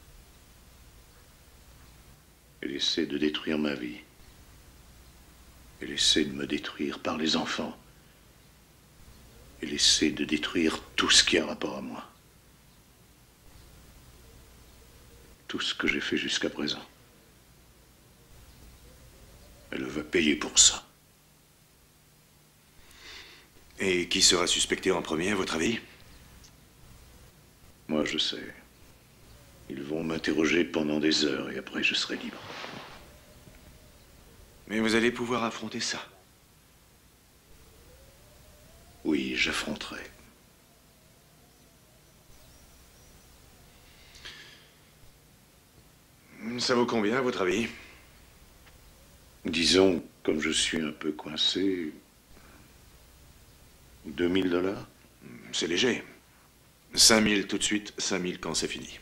Elle essaie de détruire ma vie. Elle essaie de me détruire par les enfants. Elle essaie de détruire tout ce qui a rapport à moi. Tout ce que j'ai fait jusqu'à présent. Elle va payer pour ça. Et qui sera suspecté en premier, à votre avis? Moi, je sais. Ils vont m'interroger pendant des heures et après, je serai libre. Mais vous allez pouvoir affronter ça. Oui, j'affronterai. Ça vaut combien, à votre avis? Disons, comme je suis un peu coincé, 2000 $. C'est léger. 5000 tout de suite, 5000 quand c'est fini.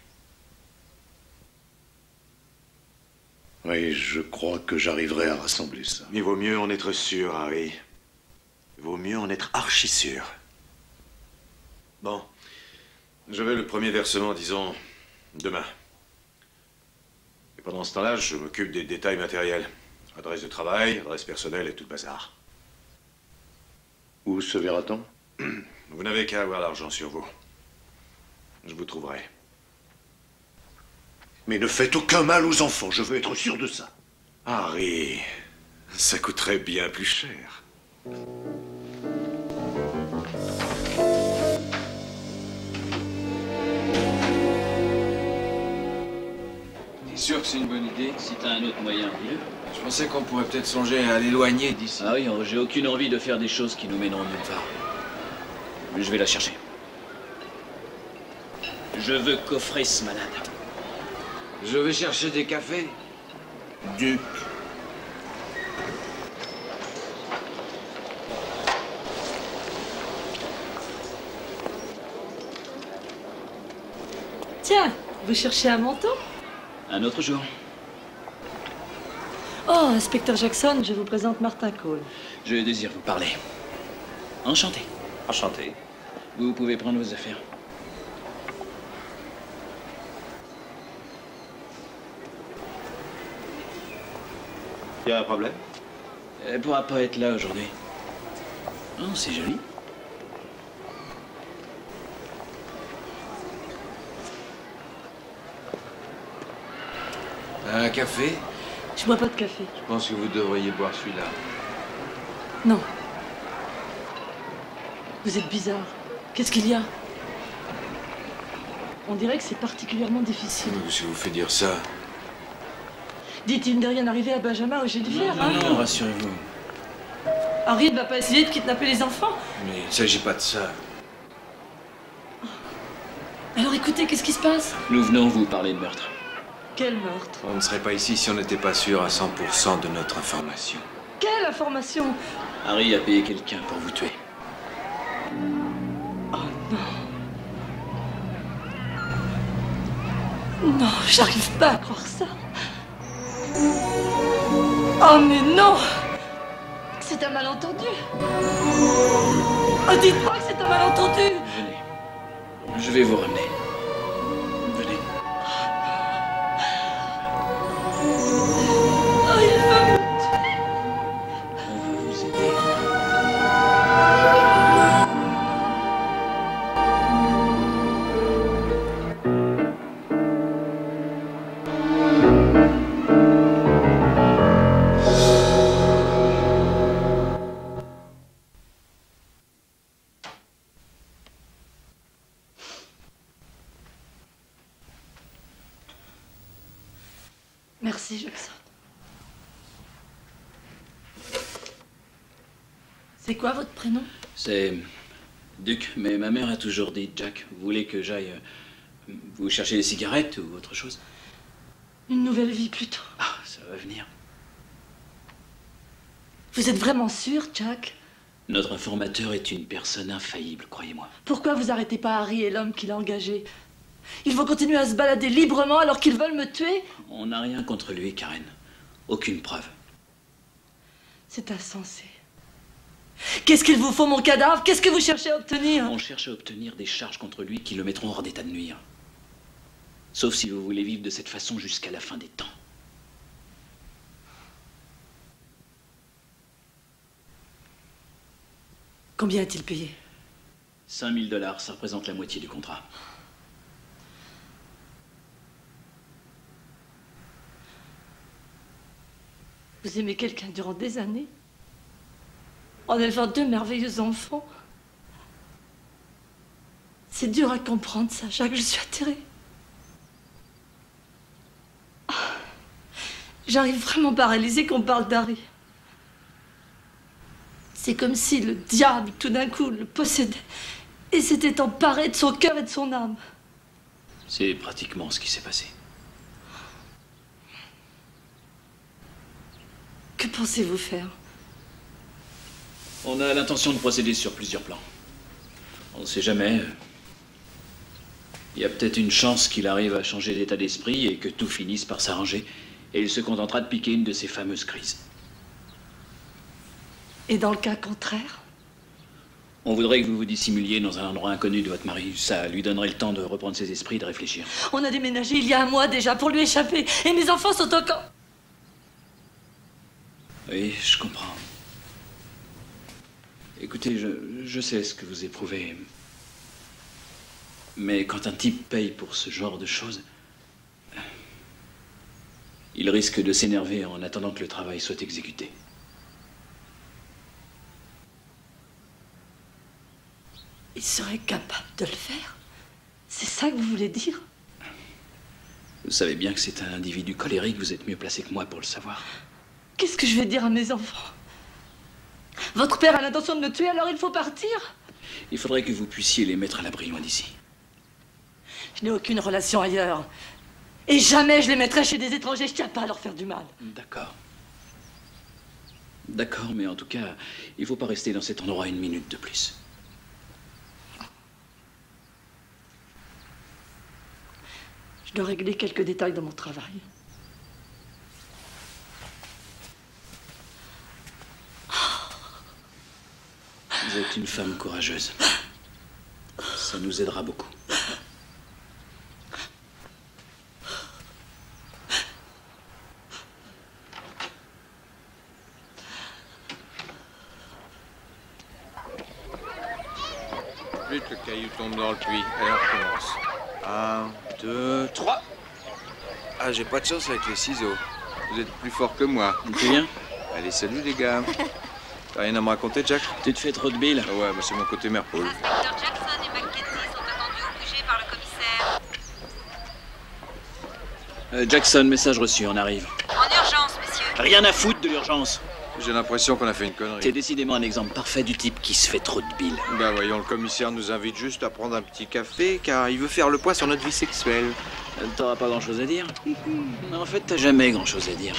Oui, je crois que j'arriverai à rassembler ça. Il vaut mieux en être sûr, Harry. Il vaut mieux en être archi sûr. Bon. Je veux le premier versement, disons, demain. Et pendant ce temps-là, je m'occupe des détails matériels. Adresse de travail, adresse personnelle et tout le bazar. Où se verra-t-on? Vous n'avez qu'à avoir l'argent sur vous. Je vous trouverai. Mais ne faites aucun mal aux enfants, je veux être sûr de ça. Harry, ça coûterait bien plus cher. T'es sûr que c'est une bonne idée? Si t'as un autre moyen, dis-le. Je pensais qu'on pourrait peut-être songer à l'éloigner d'ici. Ah oui, j'ai aucune envie de faire des choses qui nous mèneront nulle part. Mais je vais la chercher. Je veux coffrer ce malade. Je vais chercher des cafés. Duc. Tiens, vous cherchez un manteau? Un autre jour. Oh, inspecteur Jackson, je vous présente Martin Cole. Je désire vous parler. Enchanté. Enchanté. Vous pouvez prendre vos affaires. Y a un problème? Elle pourra pas être là aujourd'hui. Oh, c'est joli. Un café? Je bois pas de café. Je pense que vous devriez boire celui-là. Non. Vous êtes bizarre. Qu'est-ce qu'il y a? On dirait que c'est particulièrement difficile. Qu'est-ce qui vous fait dire ça? Dites, il n'est rien arrivé à Benjamin ou j'ai dû faire, hein? Non, rassurez-vous. Harry ne va pas essayer de kidnapper les enfants? Mais il ne s'agit pas de ça. Alors écoutez, qu'est-ce qui se passe? Nous venons vous parler de meurtre. Quel meurtre? On ne serait pas ici si on n'était pas sûr à 100% de notre information. Quelle information? Harry a payé quelqu'un pour vous tuer. Oh non. Non, j'arrive pas à croire ça. Oh mais non! C'est un malentendu. Oh, dites-moi que c'est un malentendu. Venez. Je vais vous ramener. Venez. Oh, il va me tuer. On va vous aider. Merci, Jackson. C'est quoi votre prénom? C'est Duc, mais ma mère a toujours dit Jack. Vous voulez que j'aille vous chercher des cigarettes ou autre chose? Une nouvelle vie plutôt. Ah, ça va venir. Vous êtes vraiment sûr, Jack? Notre informateur est une personne infaillible, croyez-moi. Pourquoi vous arrêtez pas Harry et l'homme qui l'a engagé? Ils vont continuer à se balader librement alors qu'ils veulent me tuer? On n'a rien contre lui, Karen. Aucune preuve. C'est insensé. Qu'est-ce qu'il vous faut, mon cadavre? Qu'est-ce que vous cherchez à obtenir? On cherche à obtenir des charges contre lui qui le mettront hors d'état de nuire. Sauf si vous voulez vivre de cette façon jusqu'à la fin des temps. Combien a-t-il payé? 5 000 $, ça représente la moitié du contrat. Vous aimez quelqu'un durant des années? En élevant 2 merveilleux enfants? C'est dur à comprendre ça, Jacques, je suis atterrée. J'arrive vraiment pas à réaliser qu'on parle d'Harry. C'est comme si le diable, tout d'un coup, le possédait et s'était emparé de son cœur et de son âme. C'est pratiquement ce qui s'est passé. Que pensez-vous faire? On a l'intention de procéder sur plusieurs plans. On ne sait jamais. Il y a peut-être une chance qu'il arrive à changer d'état d'esprit et que tout finisse par s'arranger. Et il se contentera de piquer une de ces fameuses crises. Et dans le cas contraire? On voudrait que vous vous dissimuliez dans un endroit inconnu de votre mari. Ça lui donnerait le temps de reprendre ses esprits et de réfléchir. On a déménagé il y a 1 mois déjà pour lui échapper. Et mes enfants sont encore... Oui, je comprends. Écoutez, je sais ce que vous éprouvez. Mais quand un type paye pour ce genre de choses, il risque de s'énerver en attendant que le travail soit exécuté. Il serait capable de le faire? C'est ça que vous voulez dire? Vous savez bien que c'est un individu colérique, vous êtes mieux placé que moi pour le savoir. Qu'est-ce que je vais dire à mes enfants? Votre père a l'intention de me tuer, alors il faut partir? Il faudrait que vous puissiez les mettre à l'abri loin d'ici. Je n'ai aucune relation ailleurs. Et jamais je les mettrai chez des étrangers, je tiens pas à leur faire du mal. D'accord. D'accord, mais en tout cas, il faut pas rester dans cet endroit 1 minute de plus. Je dois régler quelques détails dans mon travail. Vous êtes une femme courageuse. Ça nous aidera beaucoup. Vite, le caillou tombe dans le puits. Allez, on recommence. 1, 2, 3. Ah, j'ai pas de chance avec les ciseaux. Vous êtes plus fort que moi. Tu viens? Allez, salut les gars. T'as rien à me raconter, Jack? Tu te fais trop de billes? Ouais, bah c'est mon côté Merpole. Inspecteur Jackson et Mackenzie sont attendus au QG par le commissaire. Jackson, message reçu, on arrive. En urgence, messieurs. Rien à foutre de l'urgence. J'ai l'impression qu'on a fait une connerie. T'es décidément un exemple parfait du type qui se fait trop de billes. Bah voyons, le commissaire nous invite juste à prendre un petit café car il veut faire le point sur notre vie sexuelle. T'auras pas grand-chose à dire? En fait, t'as jamais grand-chose à dire.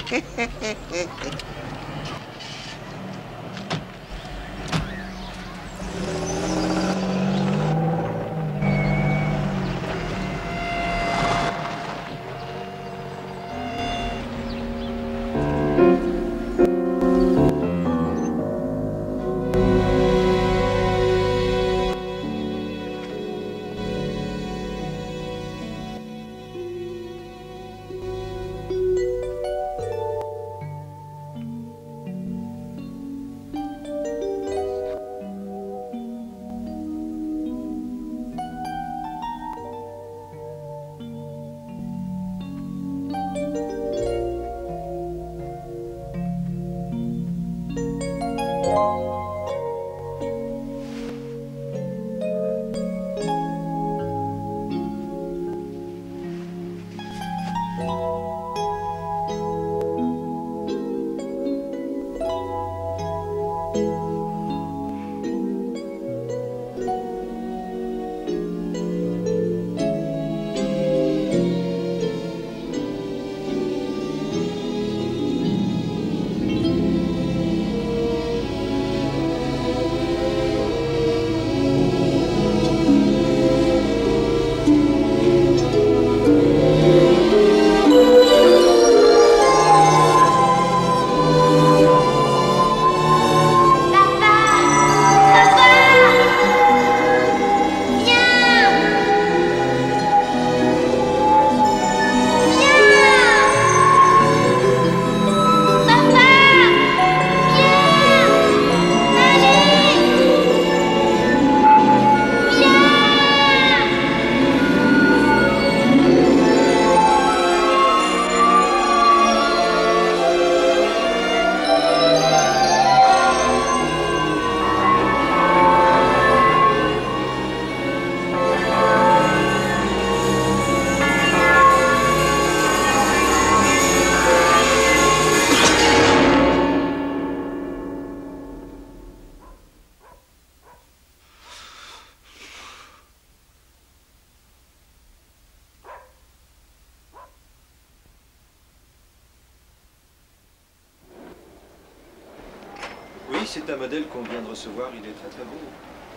c'est un modèle qu'on vient de recevoir, il est très très beau.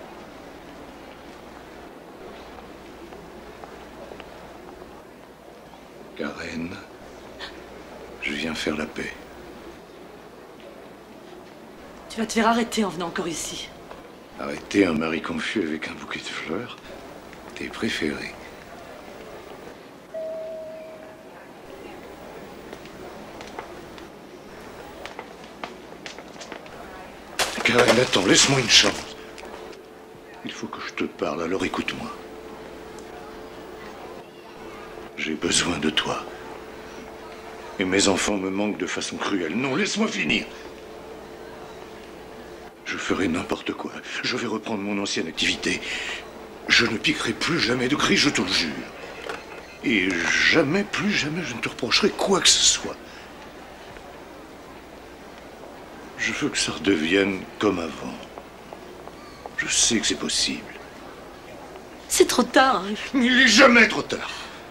Karen, je viens faire la paix. Tu vas te faire arrêter en venant encore ici. Arrêter un mari confus avec un bouquet de fleurs, tes préférés. Karen, attends, laisse-moi une chance. Il faut que je te parle, alors écoute-moi. J'ai besoin de toi. Et mes enfants me manquent de façon cruelle. Non, laisse-moi finir. Je ferai n'importe quoi. Je vais reprendre mon ancienne activité. Je ne piquerai plus jamais de cris, je te le jure. Et jamais, plus jamais, je ne te reprocherai quoi que ce soit. Je veux que ça redevienne comme avant. Je sais que c'est possible. C'est trop tard. Il n'est jamais trop tard.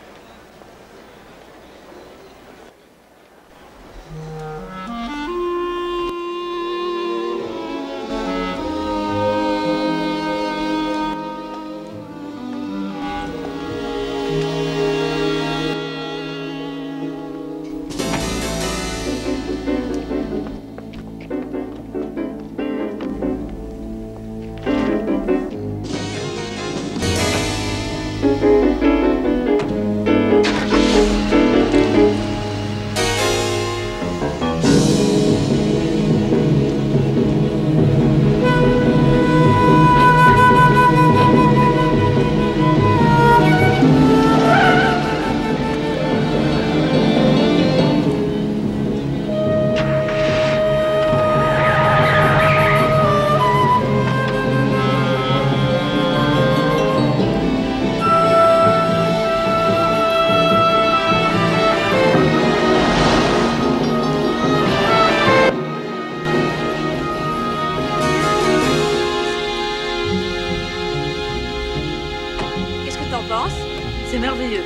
C'est merveilleux.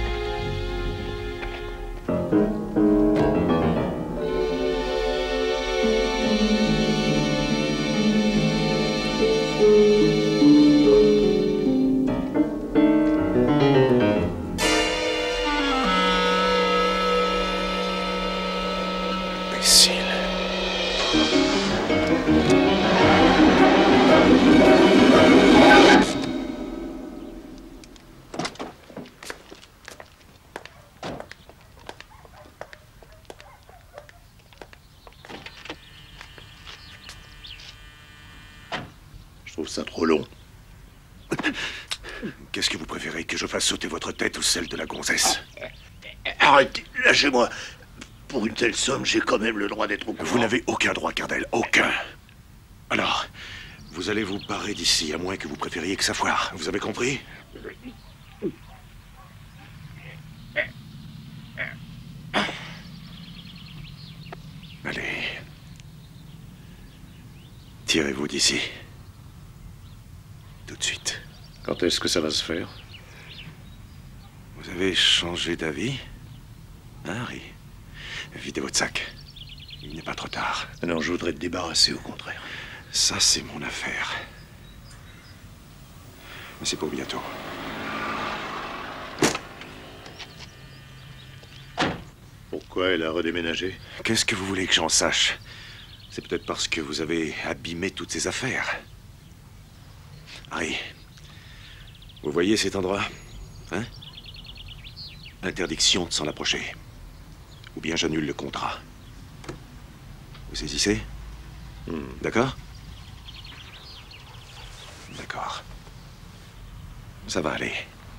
Je trouve ça trop long. Qu'est-ce que vous préférez, que je fasse sauter votre tête ou celle de la gonzesse? Arrêtez, lâchez-moi. Pour une telle somme, j'ai quand même le droit d'être au courant. Vous n'avez aucun droit, Cardell, aucun. Alors, vous allez vous barrer d'ici, à moins que vous préfériez que ça foire. Vous avez compris? Allez. Tirez-vous d'ici. Tout de suite. Quand est-ce que ça va se faire? Vous avez changé d'avis, hein, Harry? Videz votre sac. Il n'est pas trop tard. Non, je voudrais te débarrasser, au contraire. Ça, c'est mon affaire. Mais c'est pour bientôt. Pourquoi elle a redéménagé? Qu'est-ce que vous voulez que j'en sache? C'est peut-être parce que vous avez abîmé toutes ces affaires. Harry, vous voyez cet endroit? Hein? Interdiction de s'en approcher. Ou bien j'annule le contrat. Vous saisissez? D'accord? D'accord. Ça va aller.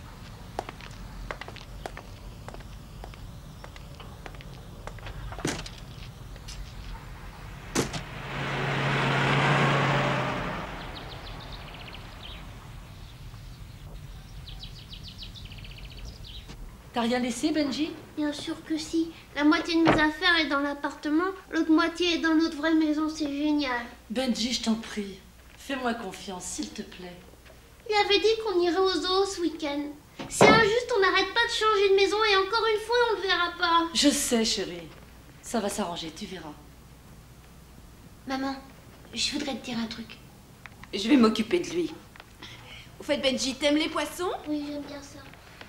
T'as rien laissé, Benji? Bien sûr que si. La moitié de mes affaires est dans l'appartement, l'autre moitié est dans notre vraie maison, c'est génial. Benji, je t'en prie. Fais-moi confiance, s'il te plaît. Il avait dit qu'on irait au zoo ce week-end. C'est injuste, on n'arrête pas de changer de maison et encore une fois, on le verra pas. Je sais, chérie. Ça va s'arranger, tu verras. Maman, je voudrais te dire un truc. Je vais m'occuper de lui. Au fait, Benji, t'aimes les poissons? Oui, j'aime bien ça.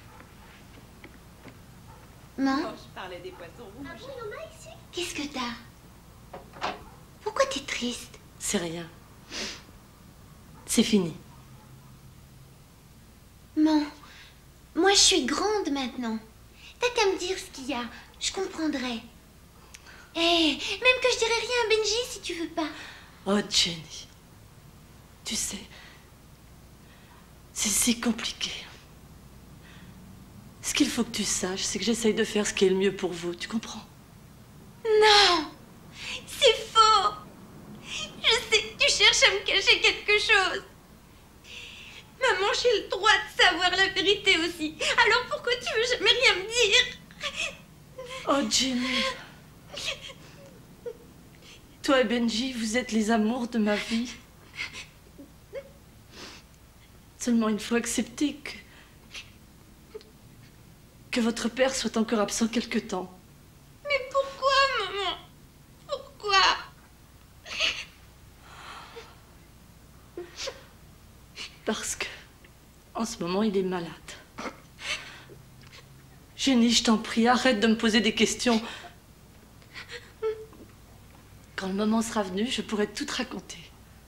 Non? Quand je parlais des poissons rouges. Ah bon, il y en a ici? Qu'est-ce que t'as? Pourquoi t'es triste? C'est rien. C'est fini. Non. Moi, je suis grande maintenant. T'as qu'à me dire ce qu'il y a. Je comprendrai. Eh, même que je dirais rien à Benji si tu veux pas. Oh, Jenny. Tu sais, c'est si compliqué. Ce qu'il faut que tu saches, c'est que j'essaye de faire ce qui est le mieux pour vous. Tu comprends? Non! C'est faux! Je sais que tu cherches à me cacher quelque chose. Maman, j'ai le droit de savoir la vérité aussi. Alors pourquoi tu veux jamais rien me dire? Oh, Jenny. Toi et Benji, vous êtes les amours de ma vie. Seulement, il faut accepter que votre père soit encore absent quelque temps. Mais pourquoi, maman? Pourquoi? Parce que, en ce moment, il est malade. Jenny, je t'en prie, arrête de me poser des questions. Quand le moment sera venu, je pourrai tout te raconter.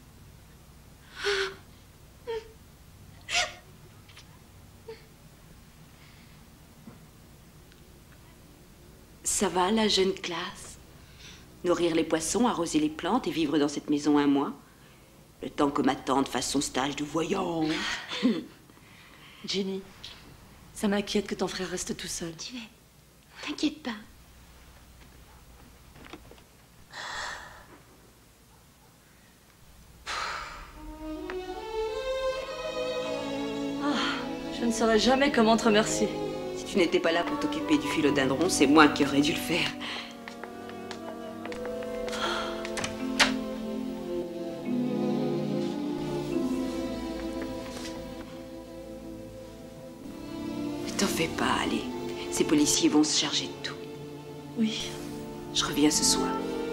Ça va, la jeune classe? Nourrir les poissons, arroser les plantes et vivre dans cette maison un mois? Le temps que ma tante fasse son stage de voyant. Jenny, ça m'inquiète que ton frère reste tout seul. Tu vas. T'inquiète pas. Je ne saurais jamais comment te remercier. Si tu n'étais pas là pour t'occuper du philodendron, c'est moi qui aurais dû le faire. Ne t'en fais pas, allez. Ces policiers vont se charger de tout. Oui. Je reviens ce soir.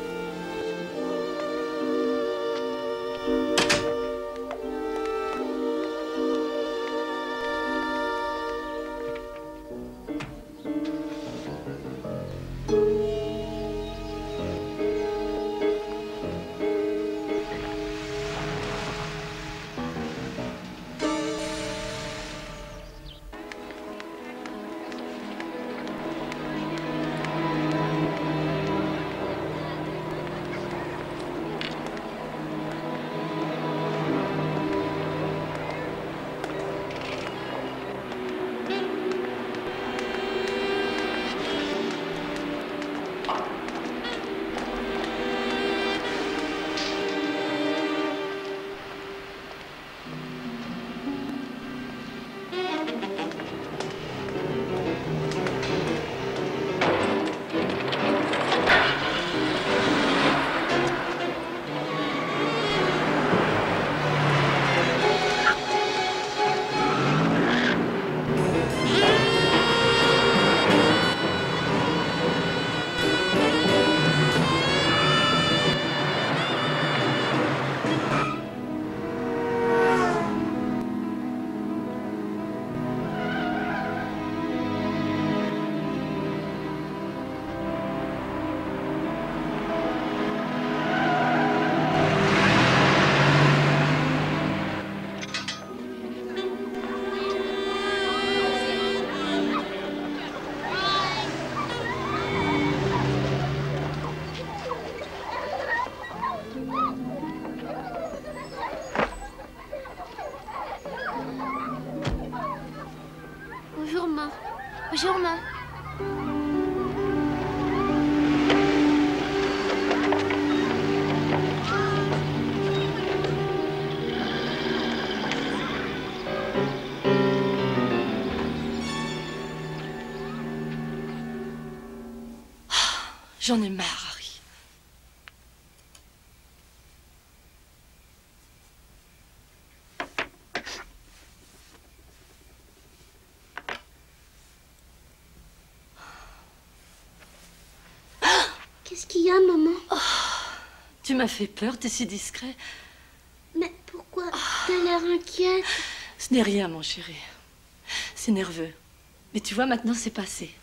Bonjour, maman. Bonjour, maman. J'en ai marre, Harry. Qu'est-ce qu'il y a, maman? Tu m'as fait peur, t'es si discret. Mais pourquoi t'as l'air inquiète? Ce n'est rien, mon chéri. C'est nerveux. Mais tu vois, maintenant, c'est passé.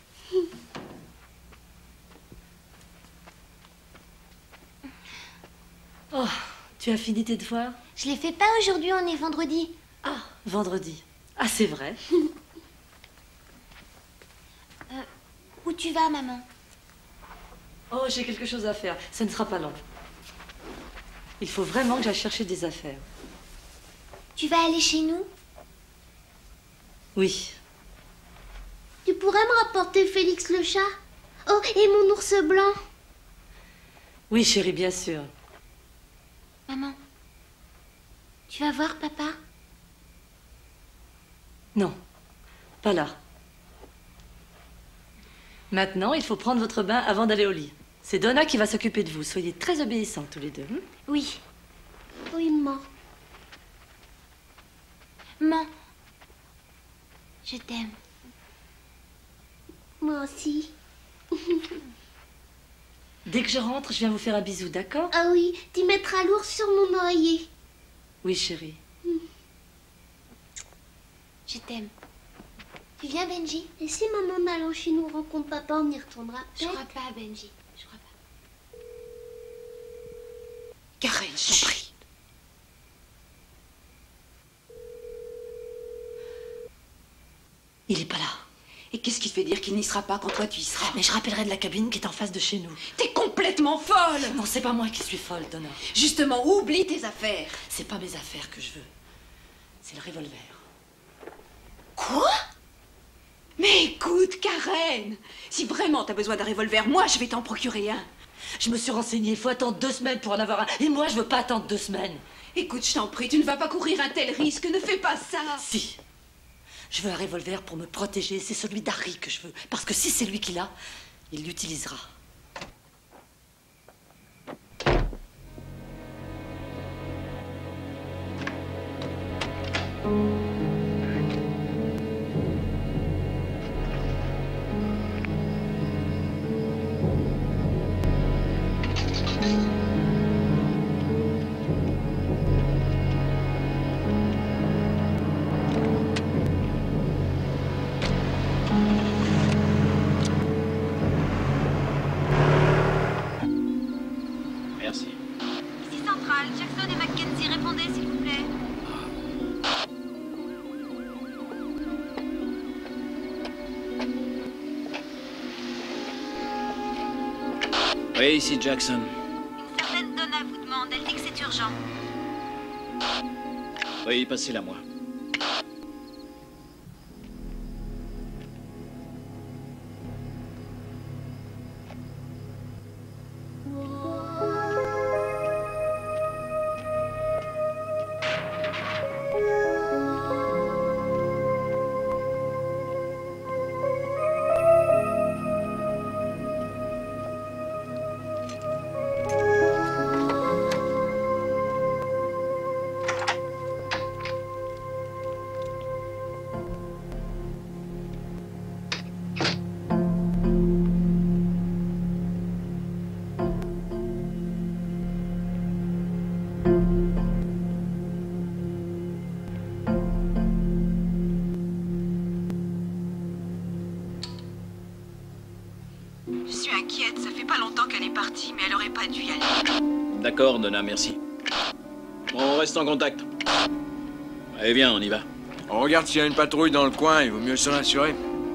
Oh, tu as fini tes devoirs? Je les fais pas aujourd'hui, on est vendredi. Ah, vendredi. Ah, c'est vrai. Où tu vas, maman? Oh, j'ai quelque chose à faire. Ça ne sera pas long. Il faut vraiment que j'aille chercher des affaires. Tu vas aller chez nous? Oui. Tu pourrais me rapporter Félix le chat? Oh, et mon ours blanc? Oui, chérie, bien sûr. Maman, tu vas voir papa? Non, pas là. Maintenant, il faut prendre votre bain avant d'aller au lit. C'est Donna qui va s'occuper de vous. Soyez très obéissants tous les deux. Oui. Oui, maman. Maman, je t'aime. Moi aussi. Dès que je rentre, je viens vous faire un bisou, d'accord? Ah oui, tu mettras l'ours sur mon oreiller. Oui, chérie. Je t'aime. Tu viens, Benji? Et si maman en allant chez nous rencontre papa, on y retournera peut-être? Je crois pas, Benji. Je crois pas. Karen, je t'en prie. Il est pas là. Et qu'est-ce qui te fait dire qu'il n'y sera pas quand toi tu y seras? Mais je rappellerai de la cabine qui est en face de chez nous. T'es complètement folle! Non, c'est pas moi qui suis folle, Donna. Justement, oublie tes affaires. C'est pas mes affaires que je veux. C'est le revolver. Quoi? Mais écoute, Karen, si vraiment t'as besoin d'un revolver, moi je vais t'en procurer un. Je me suis renseignée, il faut attendre 2 semaines pour en avoir un. Et moi, je veux pas attendre 2 semaines. Écoute, je t'en prie, tu ne vas pas courir un tel risque, ne fais pas ça. Si. Je veux un revolver pour me protéger, c'est celui d'Harry que je veux. Parce que si c'est lui qui l'a, il l'utilisera. Merci. Ici Centrale, Jackson et Mackenzie, répondez s'il vous plaît. Oui, ici Jackson. Une certaine Donna vous demande, elle dit que c'est urgent. Oui, passez-la moi. Je suis inquiète, ça fait pas longtemps qu'elle est partie, mais elle aurait pas dû y aller. D'accord, Donna, merci. On reste en contact. Allez, viens, on y va. On regarde s'il y a une patrouille dans le coin, il vaut mieux s'en assurer.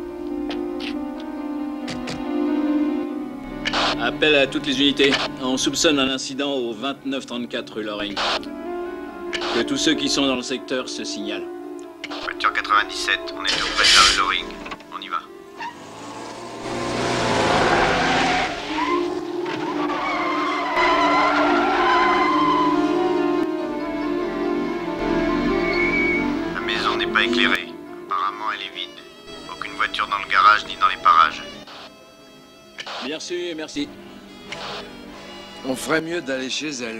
Appel à toutes les unités. On soupçonne un incident au 2934 rue Lorraine. Que tous ceux qui sont dans le secteur se signalent. Voiture 97, on est tout près de la rue Loring. On y va. La maison n'est pas éclairée. Apparemment, elle est vide. Aucune voiture dans le garage ni dans les parages. Bien sûr, merci. On ferait mieux d'aller chez elle.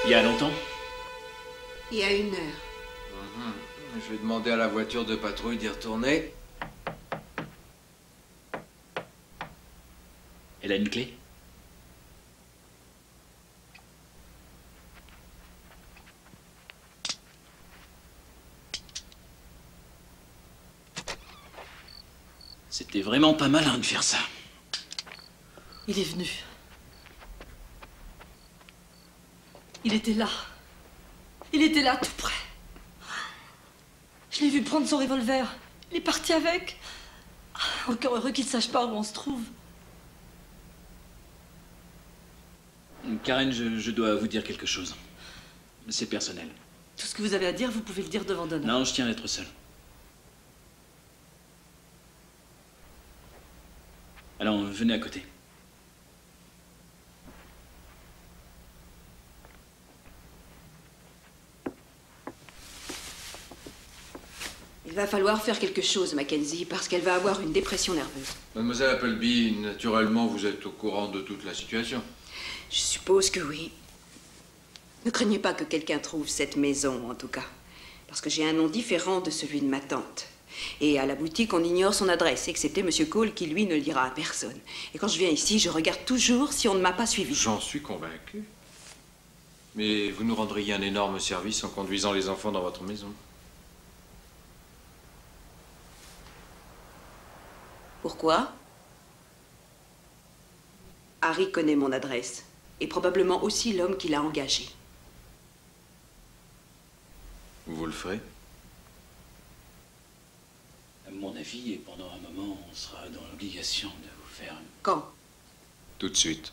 Il y a longtemps? Il y a 1 heure. Je vais demander à la voiture de patrouille d'y retourner. Elle a une clé? C'était vraiment pas malin de faire ça. Il est venu. Il était là. Il était là, tout près. Je l'ai vu prendre son revolver. Il est parti avec. Encore heureux qu'il ne sache pas où on se trouve. Karen, je dois vous dire quelque chose. C'est personnel. Tout ce que vous avez à dire, vous pouvez le dire devant Donna. Non, je tiens à être seul. Alors, venez à côté. Il va falloir faire quelque chose, Mackenzie, parce qu'elle va avoir une dépression nerveuse. Mademoiselle Appleby, naturellement, vous êtes au courant de toute la situation. Je suppose que oui. Ne craignez pas que quelqu'un trouve cette maison, en tout cas. Parce que j'ai un nom différent de celui de ma tante. Et à la boutique, on ignore son adresse, excepté M. Cole, qui, lui, ne le dira à personne. Et quand je viens ici, je regarde toujours si on ne m'a pas suivi. J'en suis convaincu. Mais vous nous rendriez un énorme service en conduisant les enfants dans votre maison. Pourquoi? Harry connaît mon adresse. Et probablement aussi l'homme qui l'a engagé. Vous le ferez? À mon avis, et pendant un moment, on sera dans l'obligation de vous faire... Quand? Tout de suite.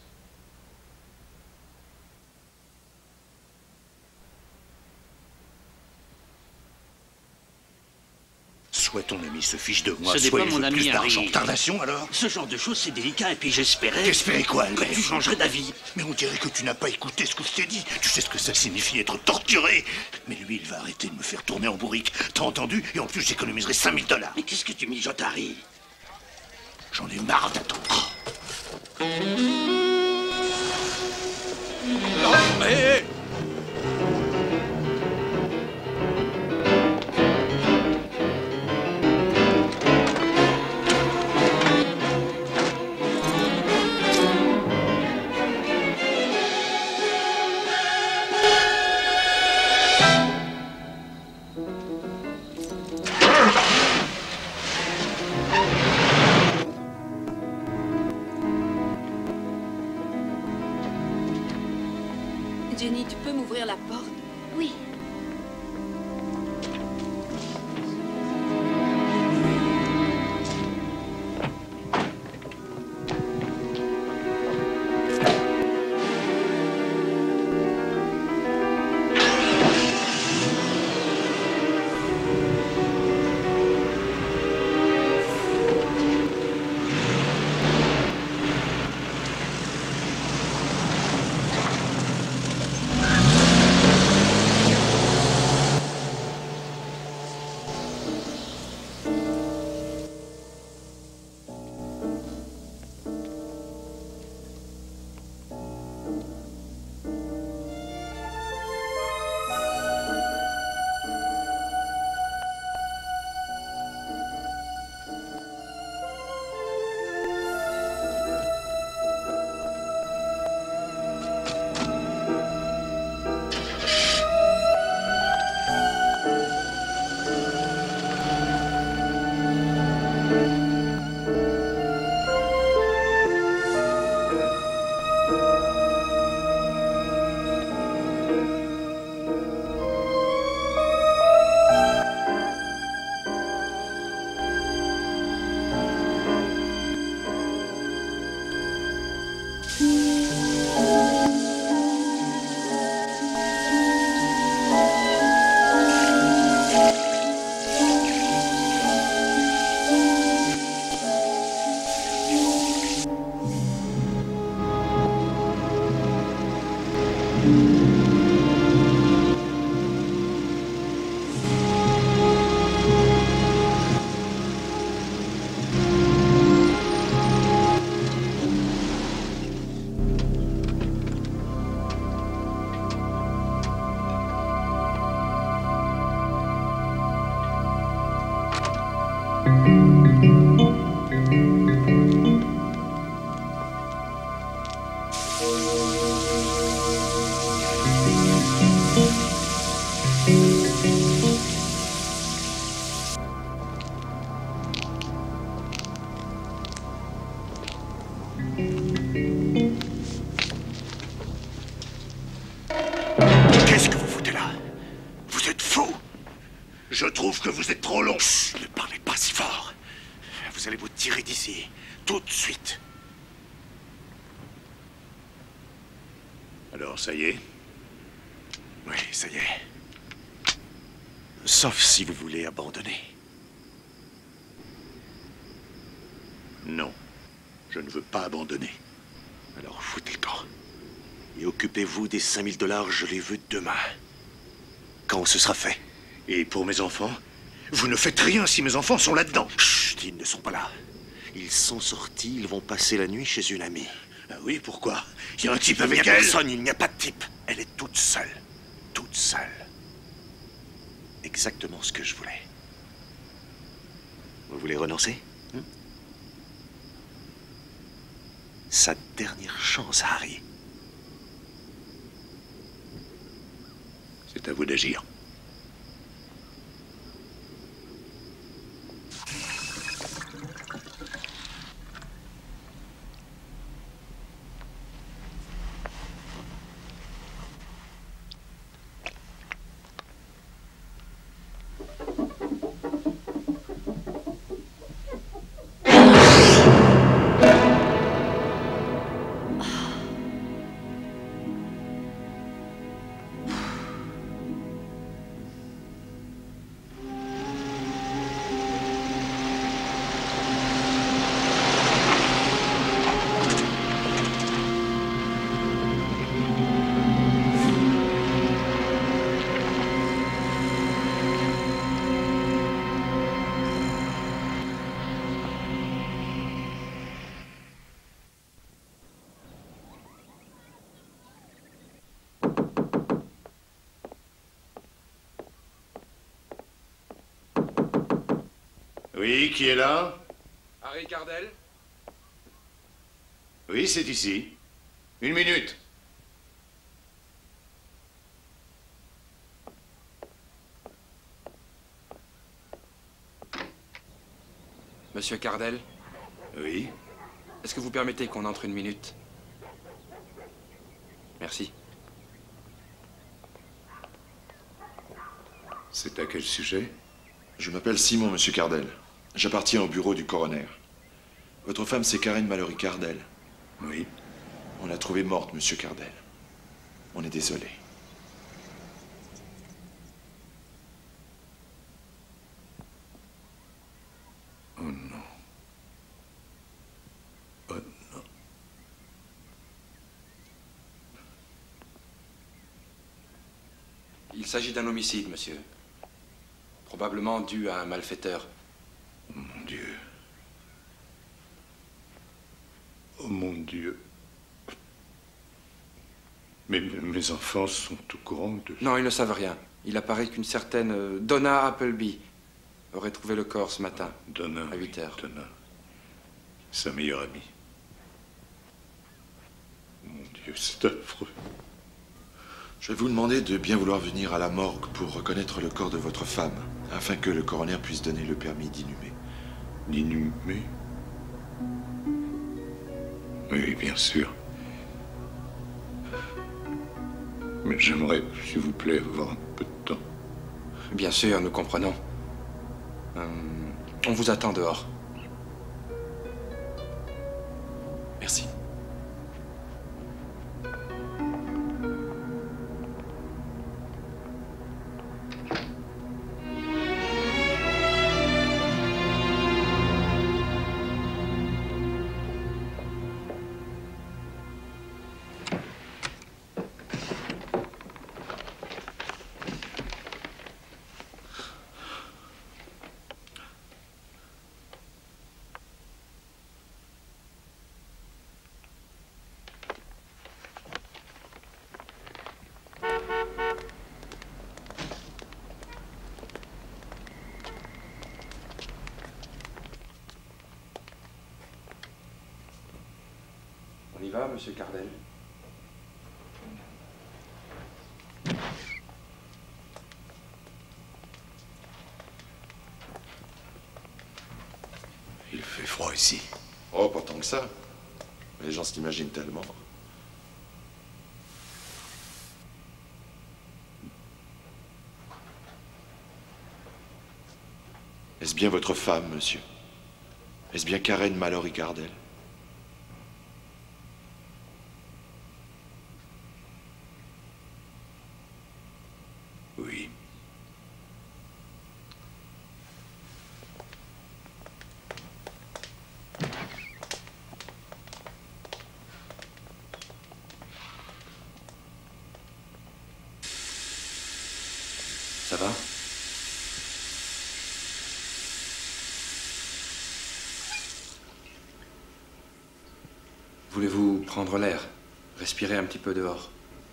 Soit ton ami se fiche de moi, Ce n'est soit pas il mon veut ami, plus d'argent. Harry. Tardation, alors? Ce genre de choses, c'est délicat, et puis j'espérais... T'espérais quoi, que tu changerais d'avis. Mais on dirait que tu n'as pas écouté ce que je t'ai dit. Tu sais ce que ça signifie être torturé. Mais lui, il va arrêter de me faire tourner en bourrique. T'as entendu? Et en plus, j'économiserai 5 000 $. Mais qu'est-ce que tu mijotes, Harry? J'en ai marre d'attendre. Non, hé! Jenny, tu peux m'ouvrir la porte? Oui. Qu'est-ce que vous foutez là? Vous êtes fou! Je trouve que vous êtes trop long. Chut, ne parlez pas si fort. Vous allez vous tirer d'ici, tout de suite. Alors, ça y est? Oui, ça y est. Sauf si vous voulez abandonner. Non, je ne veux pas abandonner. Alors foutez le camp. Et occupez-vous des 5000 $, je les veux demain. Quand ce sera fait. Et pour mes enfants? Vous ne faites rien si mes enfants sont là-dedans. Chut, ils ne sont pas là. Ils sont sortis, ils vont passer la nuit chez une amie. Ah oui, pourquoi? Il y a un type avec elle? Il n'y a personne, il n'y a pas de type. Elle est toute seule. Toute seule. Exactement ce que je voulais. Vous voulez renoncer? Sa dernière chance, Harry. C'est à vous d'agir. Oui, qui est là? Harry Cardell? Oui, c'est ici. Une minute. Monsieur Cardell? Oui? Est-ce que vous permettez qu'on entre une minute? Merci. C'est à quel sujet? Je m'appelle Simon, monsieur Cardell. J'appartiens au bureau du coroner. Votre femme, c'est Karen Mallory Cardell. Oui. On l'a trouvée morte, monsieur Cardell. On est désolé. Oh non. Oh non. Il s'agit d'un homicide, monsieur. Probablement dû à un malfaiteur. Oh mon Dieu. Oh mon Dieu. Mais mes enfants sont au courant de... Non, ils ne savent rien. Il apparaît qu'une certaine Donna Appleby aurait trouvé le corps ce matin. Donna, à 8 heures. Donna. Sa meilleure amie. Mon Dieu, c'est affreux. Je vais vous demander de bien vouloir venir à la morgue pour reconnaître le corps de votre femme, afin que le coroner puisse donner le permis d'inhumer. D'inhumer? Oui, bien sûr. Mais j'aimerais, s'il vous plaît, avoir un peu de temps. Bien sûr, nous comprenons. On vous attend dehors. Merci. va, monsieur Cardell? Il fait froid ici. Oh, pas tant que ça. Les gens s'imaginent tellement. Est-ce bien votre femme, monsieur? Est-ce bien Karen Mallory Cardell? Oui. Ça va? Voulez-vous prendre l'air? Respirer un petit peu dehors?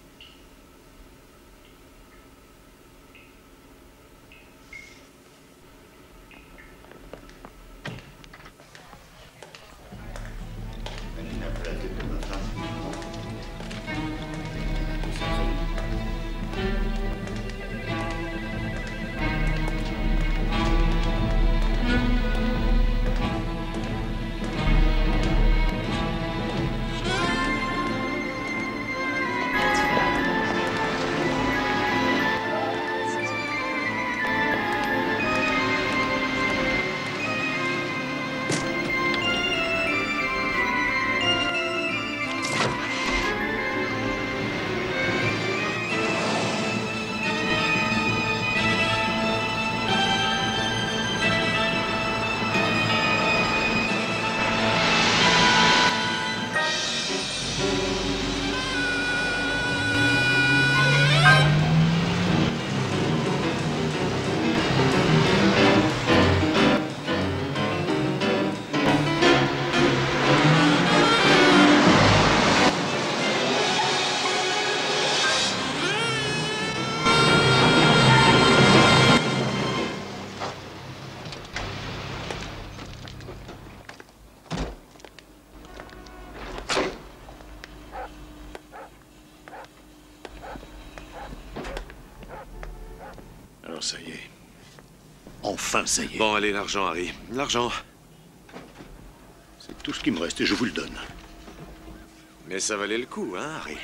Alors ça y est. Enfin, ça y est. Bon, allez, l'argent, Harry. L'argent. C'est tout ce qui me reste et je vous le donne. Mais ça valait le coup, hein, Harry?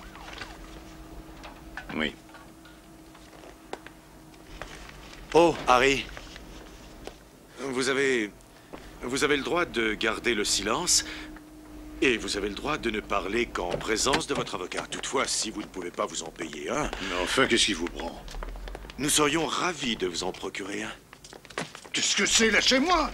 Oui. Oh, Harry. Vous avez le droit de garder le silence et vous avez le droit de ne parler qu'en présence de votre avocat. Toutefois, si vous ne pouvez pas vous en payer un... Mais enfin, qu'est-ce qui vous prend? Nous serions ravis de vous en procurer un. Qu'est-ce que c'est? Lâchez-moi!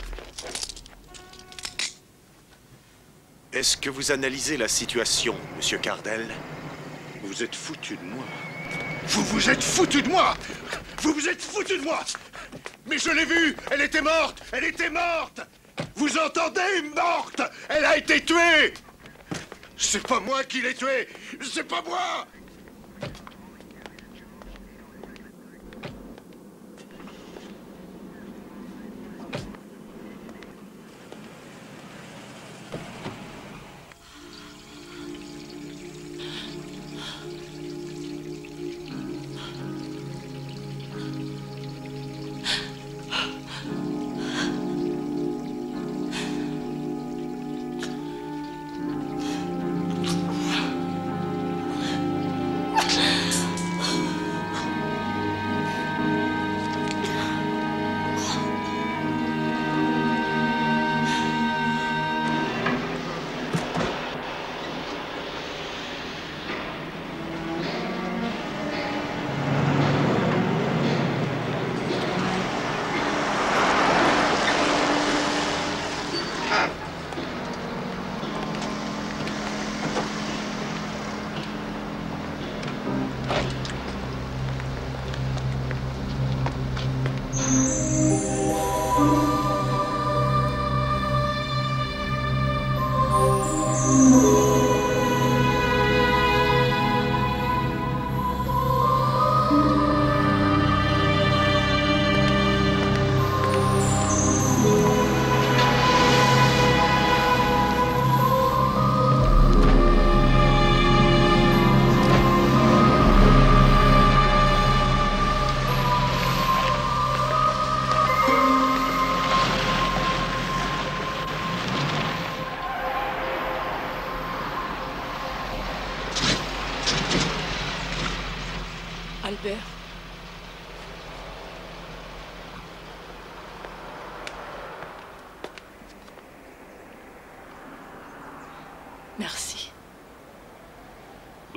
Est-ce que vous analysez la situation, Monsieur Cardell? Vous êtes foutu de moi. Vous vous êtes foutu de moi! Vous vous êtes foutu de moi! Mais je l'ai vue! Elle était morte! Elle était morte! Vous entendez? Morte! Elle a été tuée! C'est pas moi qui l'ai tuée! C'est pas moi!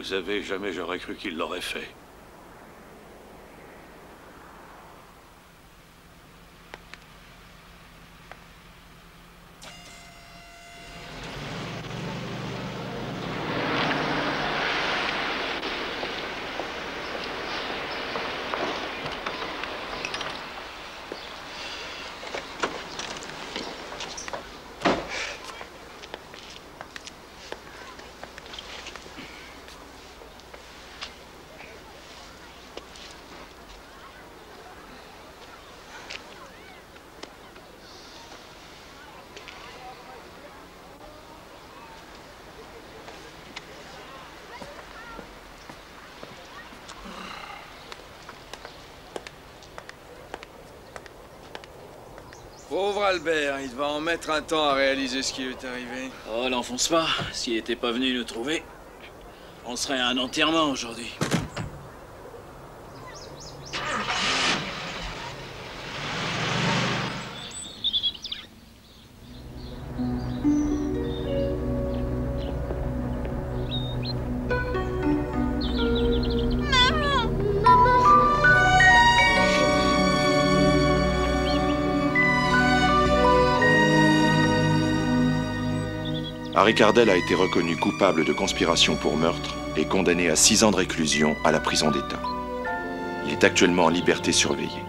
savez, jamais j'aurais cru qu'il l'aurait fait. Pauvre Albert, il va en mettre un temps à réaliser ce qui lui est arrivé. Oh, l'enfonce pas. S'il était pas venu nous trouver, on serait à un enterrement aujourd'hui. Harry Cardell a été reconnu coupable de conspiration pour meurtre et condamné à 6 ans de réclusion à la prison d'État. Il est actuellement en liberté surveillée.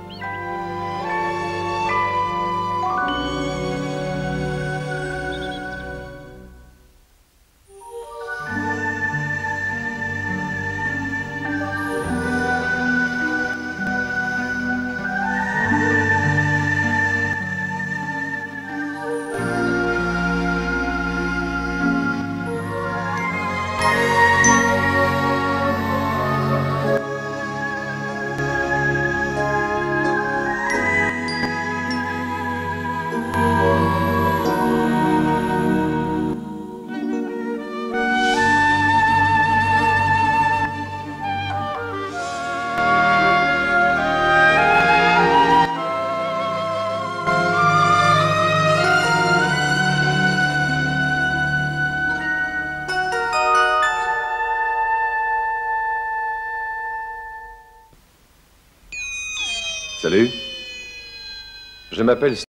Salut. Je m'appelle